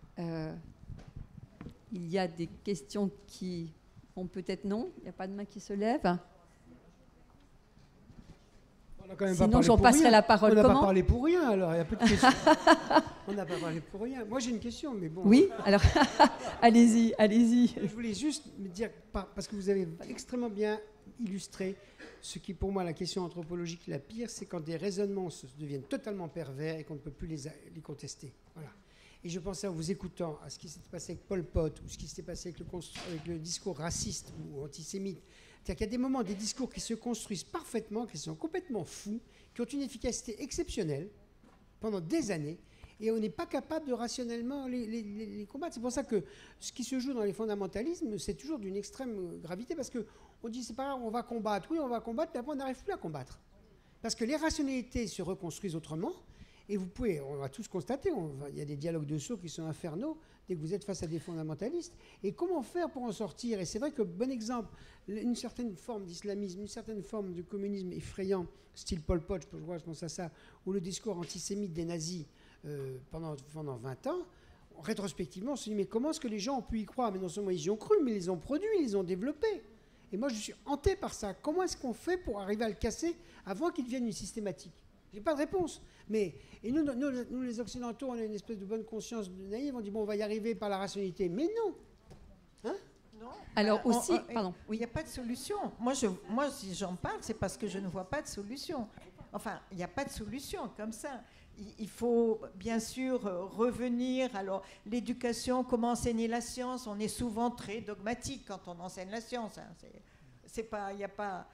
il y a des questions qui font peut-être non. Il n'y a pas de main qui se lève. Sinon, j'en passerai la parole. On n'a pas parlé pour rien, alors il y a peu de questions. On n'a pas parlé pour rien. Moi, j'ai une question, mais bon. Oui, alors, allez-y. Je voulais juste me dire, parce que vous avez extrêmement bien illustrer ce qui, pour moi, la question anthropologique la pire, c'est quand des raisonnements deviennent totalement pervers et qu'on ne peut plus les contester. Voilà. Et je pensais, en vous écoutant, à ce qui s'est passé avec Pol Pot ou ce qui s'est passé avec le discours raciste ou antisémite. C'est-à-dire qu'il y a des moments, des discours qui se construisent parfaitement, qui sont complètement fous, qui ont une efficacité exceptionnelle pendant des années, et on n'est pas capable de rationnellement les combattre. C'est pour ça que ce qui se joue dans les fondamentalismes, c'est toujours d'une extrême gravité, parce qu'on dit, c'est pas grave, on va combattre, oui, on va combattre, mais après on n'arrive plus à combattre. Parce que les rationalités se reconstruisent autrement, et vous pouvez, on va tous constater, il y a des dialogues de sourds qui sont infernaux dès que vous êtes face à des fondamentalistes. Et comment faire pour en sortir? Et c'est vrai que, bon exemple, une certaine forme d'islamisme, une certaine forme de communisme effrayant, style Pol Pot, je pense à ça, ou le discours antisémite des nazis pendant 20 ans, rétrospectivement, on se dit, mais comment est-ce que les gens ont pu y croire? Mais non seulement ils y ont cru, mais ils les ont produits, ils les ont développés. Et moi, je suis hanté par ça. Comment est-ce qu'on fait pour arriver à le casser avant qu'il devienne une systématique? Je n'ai pas de réponse. Mais, et nous, les Occidentaux, on a une espèce de bonne conscience naïve. On dit, bon, on va y arriver par la rationalité. Mais non. Hein? Non. Alors aussi, pardon. Oui, il n'y a pas de solution. Moi, si j'en parle, c'est parce que je ne vois pas de solution. Enfin, il n'y a pas de solution comme ça. Il faut bien sûr revenir. Alors, l'éducation, comment enseigner la science? On est souvent très dogmatique quand on enseigne la science. Hein. C'est pas, il n'y a pas...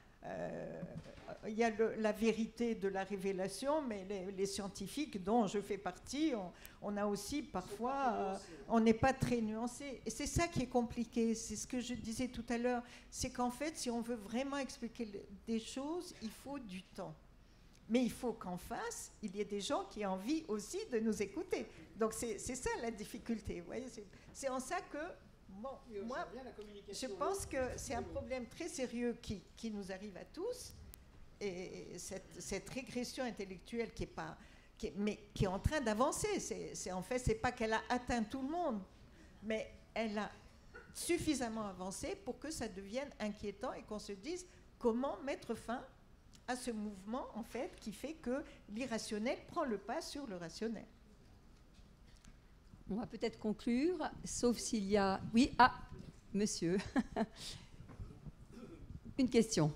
il y a la vérité de la révélation, mais les scientifiques dont je fais partie, on a aussi parfois, on n'est pas très nuancé. Et c'est ça qui est compliqué, c'est ce que je disais tout à l'heure, c'est qu'en fait, si on veut vraiment expliquer des choses, il faut du temps. Mais il faut qu'en face, il y ait des gens qui aient envie aussi de nous écouter. Donc c'est ça la difficulté. Vous voyez, c'est en ça que... Bon, moi, je pense que c'est un problème très sérieux qui nous arrive à tous, et cette régression intellectuelle qui est en train d'avancer. En fait, c'est pas qu'elle a atteint tout le monde, mais elle a suffisamment avancé pour que ça devienne inquiétant et qu'on se dise comment mettre fin à ce mouvement, en fait, qui fait que l'irrationnel prend le pas sur le rationnel. On va peut-être conclure, sauf s'il y a... Oui, monsieur. Une question.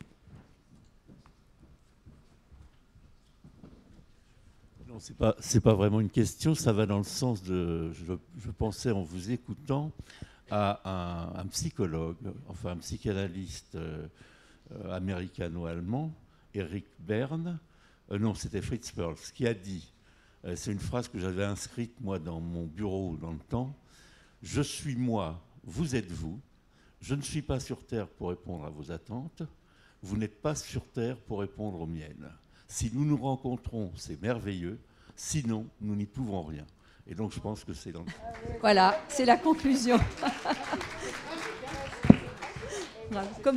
Non, c'est pas vraiment une question, ça va dans le sens de... Je pensais en vous écoutant à un psychologue, enfin un psychanalyste américano-allemand, Eric Berne, non, c'était Fritz Perls, qui a dit... C'est une phrase que j'avais inscrite, moi, dans mon bureau dans le temps. « Je suis moi, vous êtes vous. Je ne suis pas sur Terre pour répondre à vos attentes. Vous n'êtes pas sur Terre pour répondre aux miennes. Si nous nous rencontrons, c'est merveilleux. Sinon, nous n'y pouvons rien. » Et donc, je pense que c'est dans le... Voilà, c'est la conclusion. Comment ?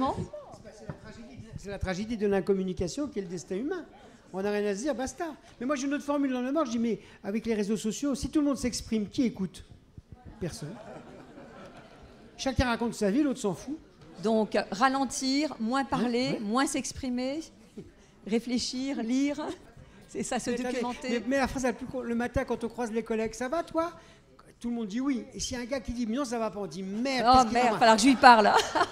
C'est la tragédie de l'incommunication qui est le destin humain. On n'a rien à se dire, basta. Mais moi, j'ai une autre formule dans le mort. Je dis, mais avec les réseaux sociaux, si tout le monde s'exprime, qui écoute? Personne. Chacun raconte sa vie, l'autre s'en fout. Donc, ralentir, moins parler, moins s'exprimer, réfléchir, lire, c'est ça, se documenter. Mais la phrase la plus courte, le matin, quand on croise les collègues, ça va, toi? Tout le monde dit oui. Et s'il y a un gars qui dit, mais non, ça va pas, on dit, merde. Oh, merde, il va falloir que je lui parle.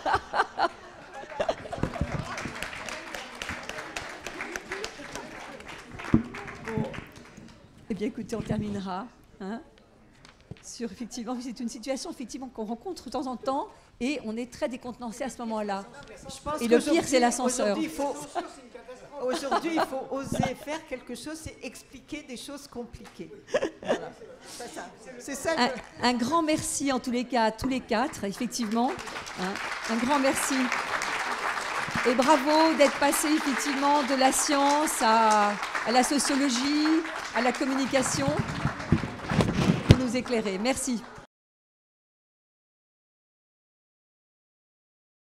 Eh bien, écoutez, on terminera sur, effectivement, c'est une situation effectivement qu'on rencontre de temps en temps et on est très décontenancé à ce moment-là. Et le pire, c'est l'ascenseur. Aujourd'hui, il faut oser faire quelque chose, c'est expliquer des choses compliquées. Voilà. C'est ça. Un grand merci en tous les cas à tous les quatre, effectivement. Un grand merci. Et bravo d'être passé effectivement de la science à la sociologie, à la communication, pour nous éclairer. Merci.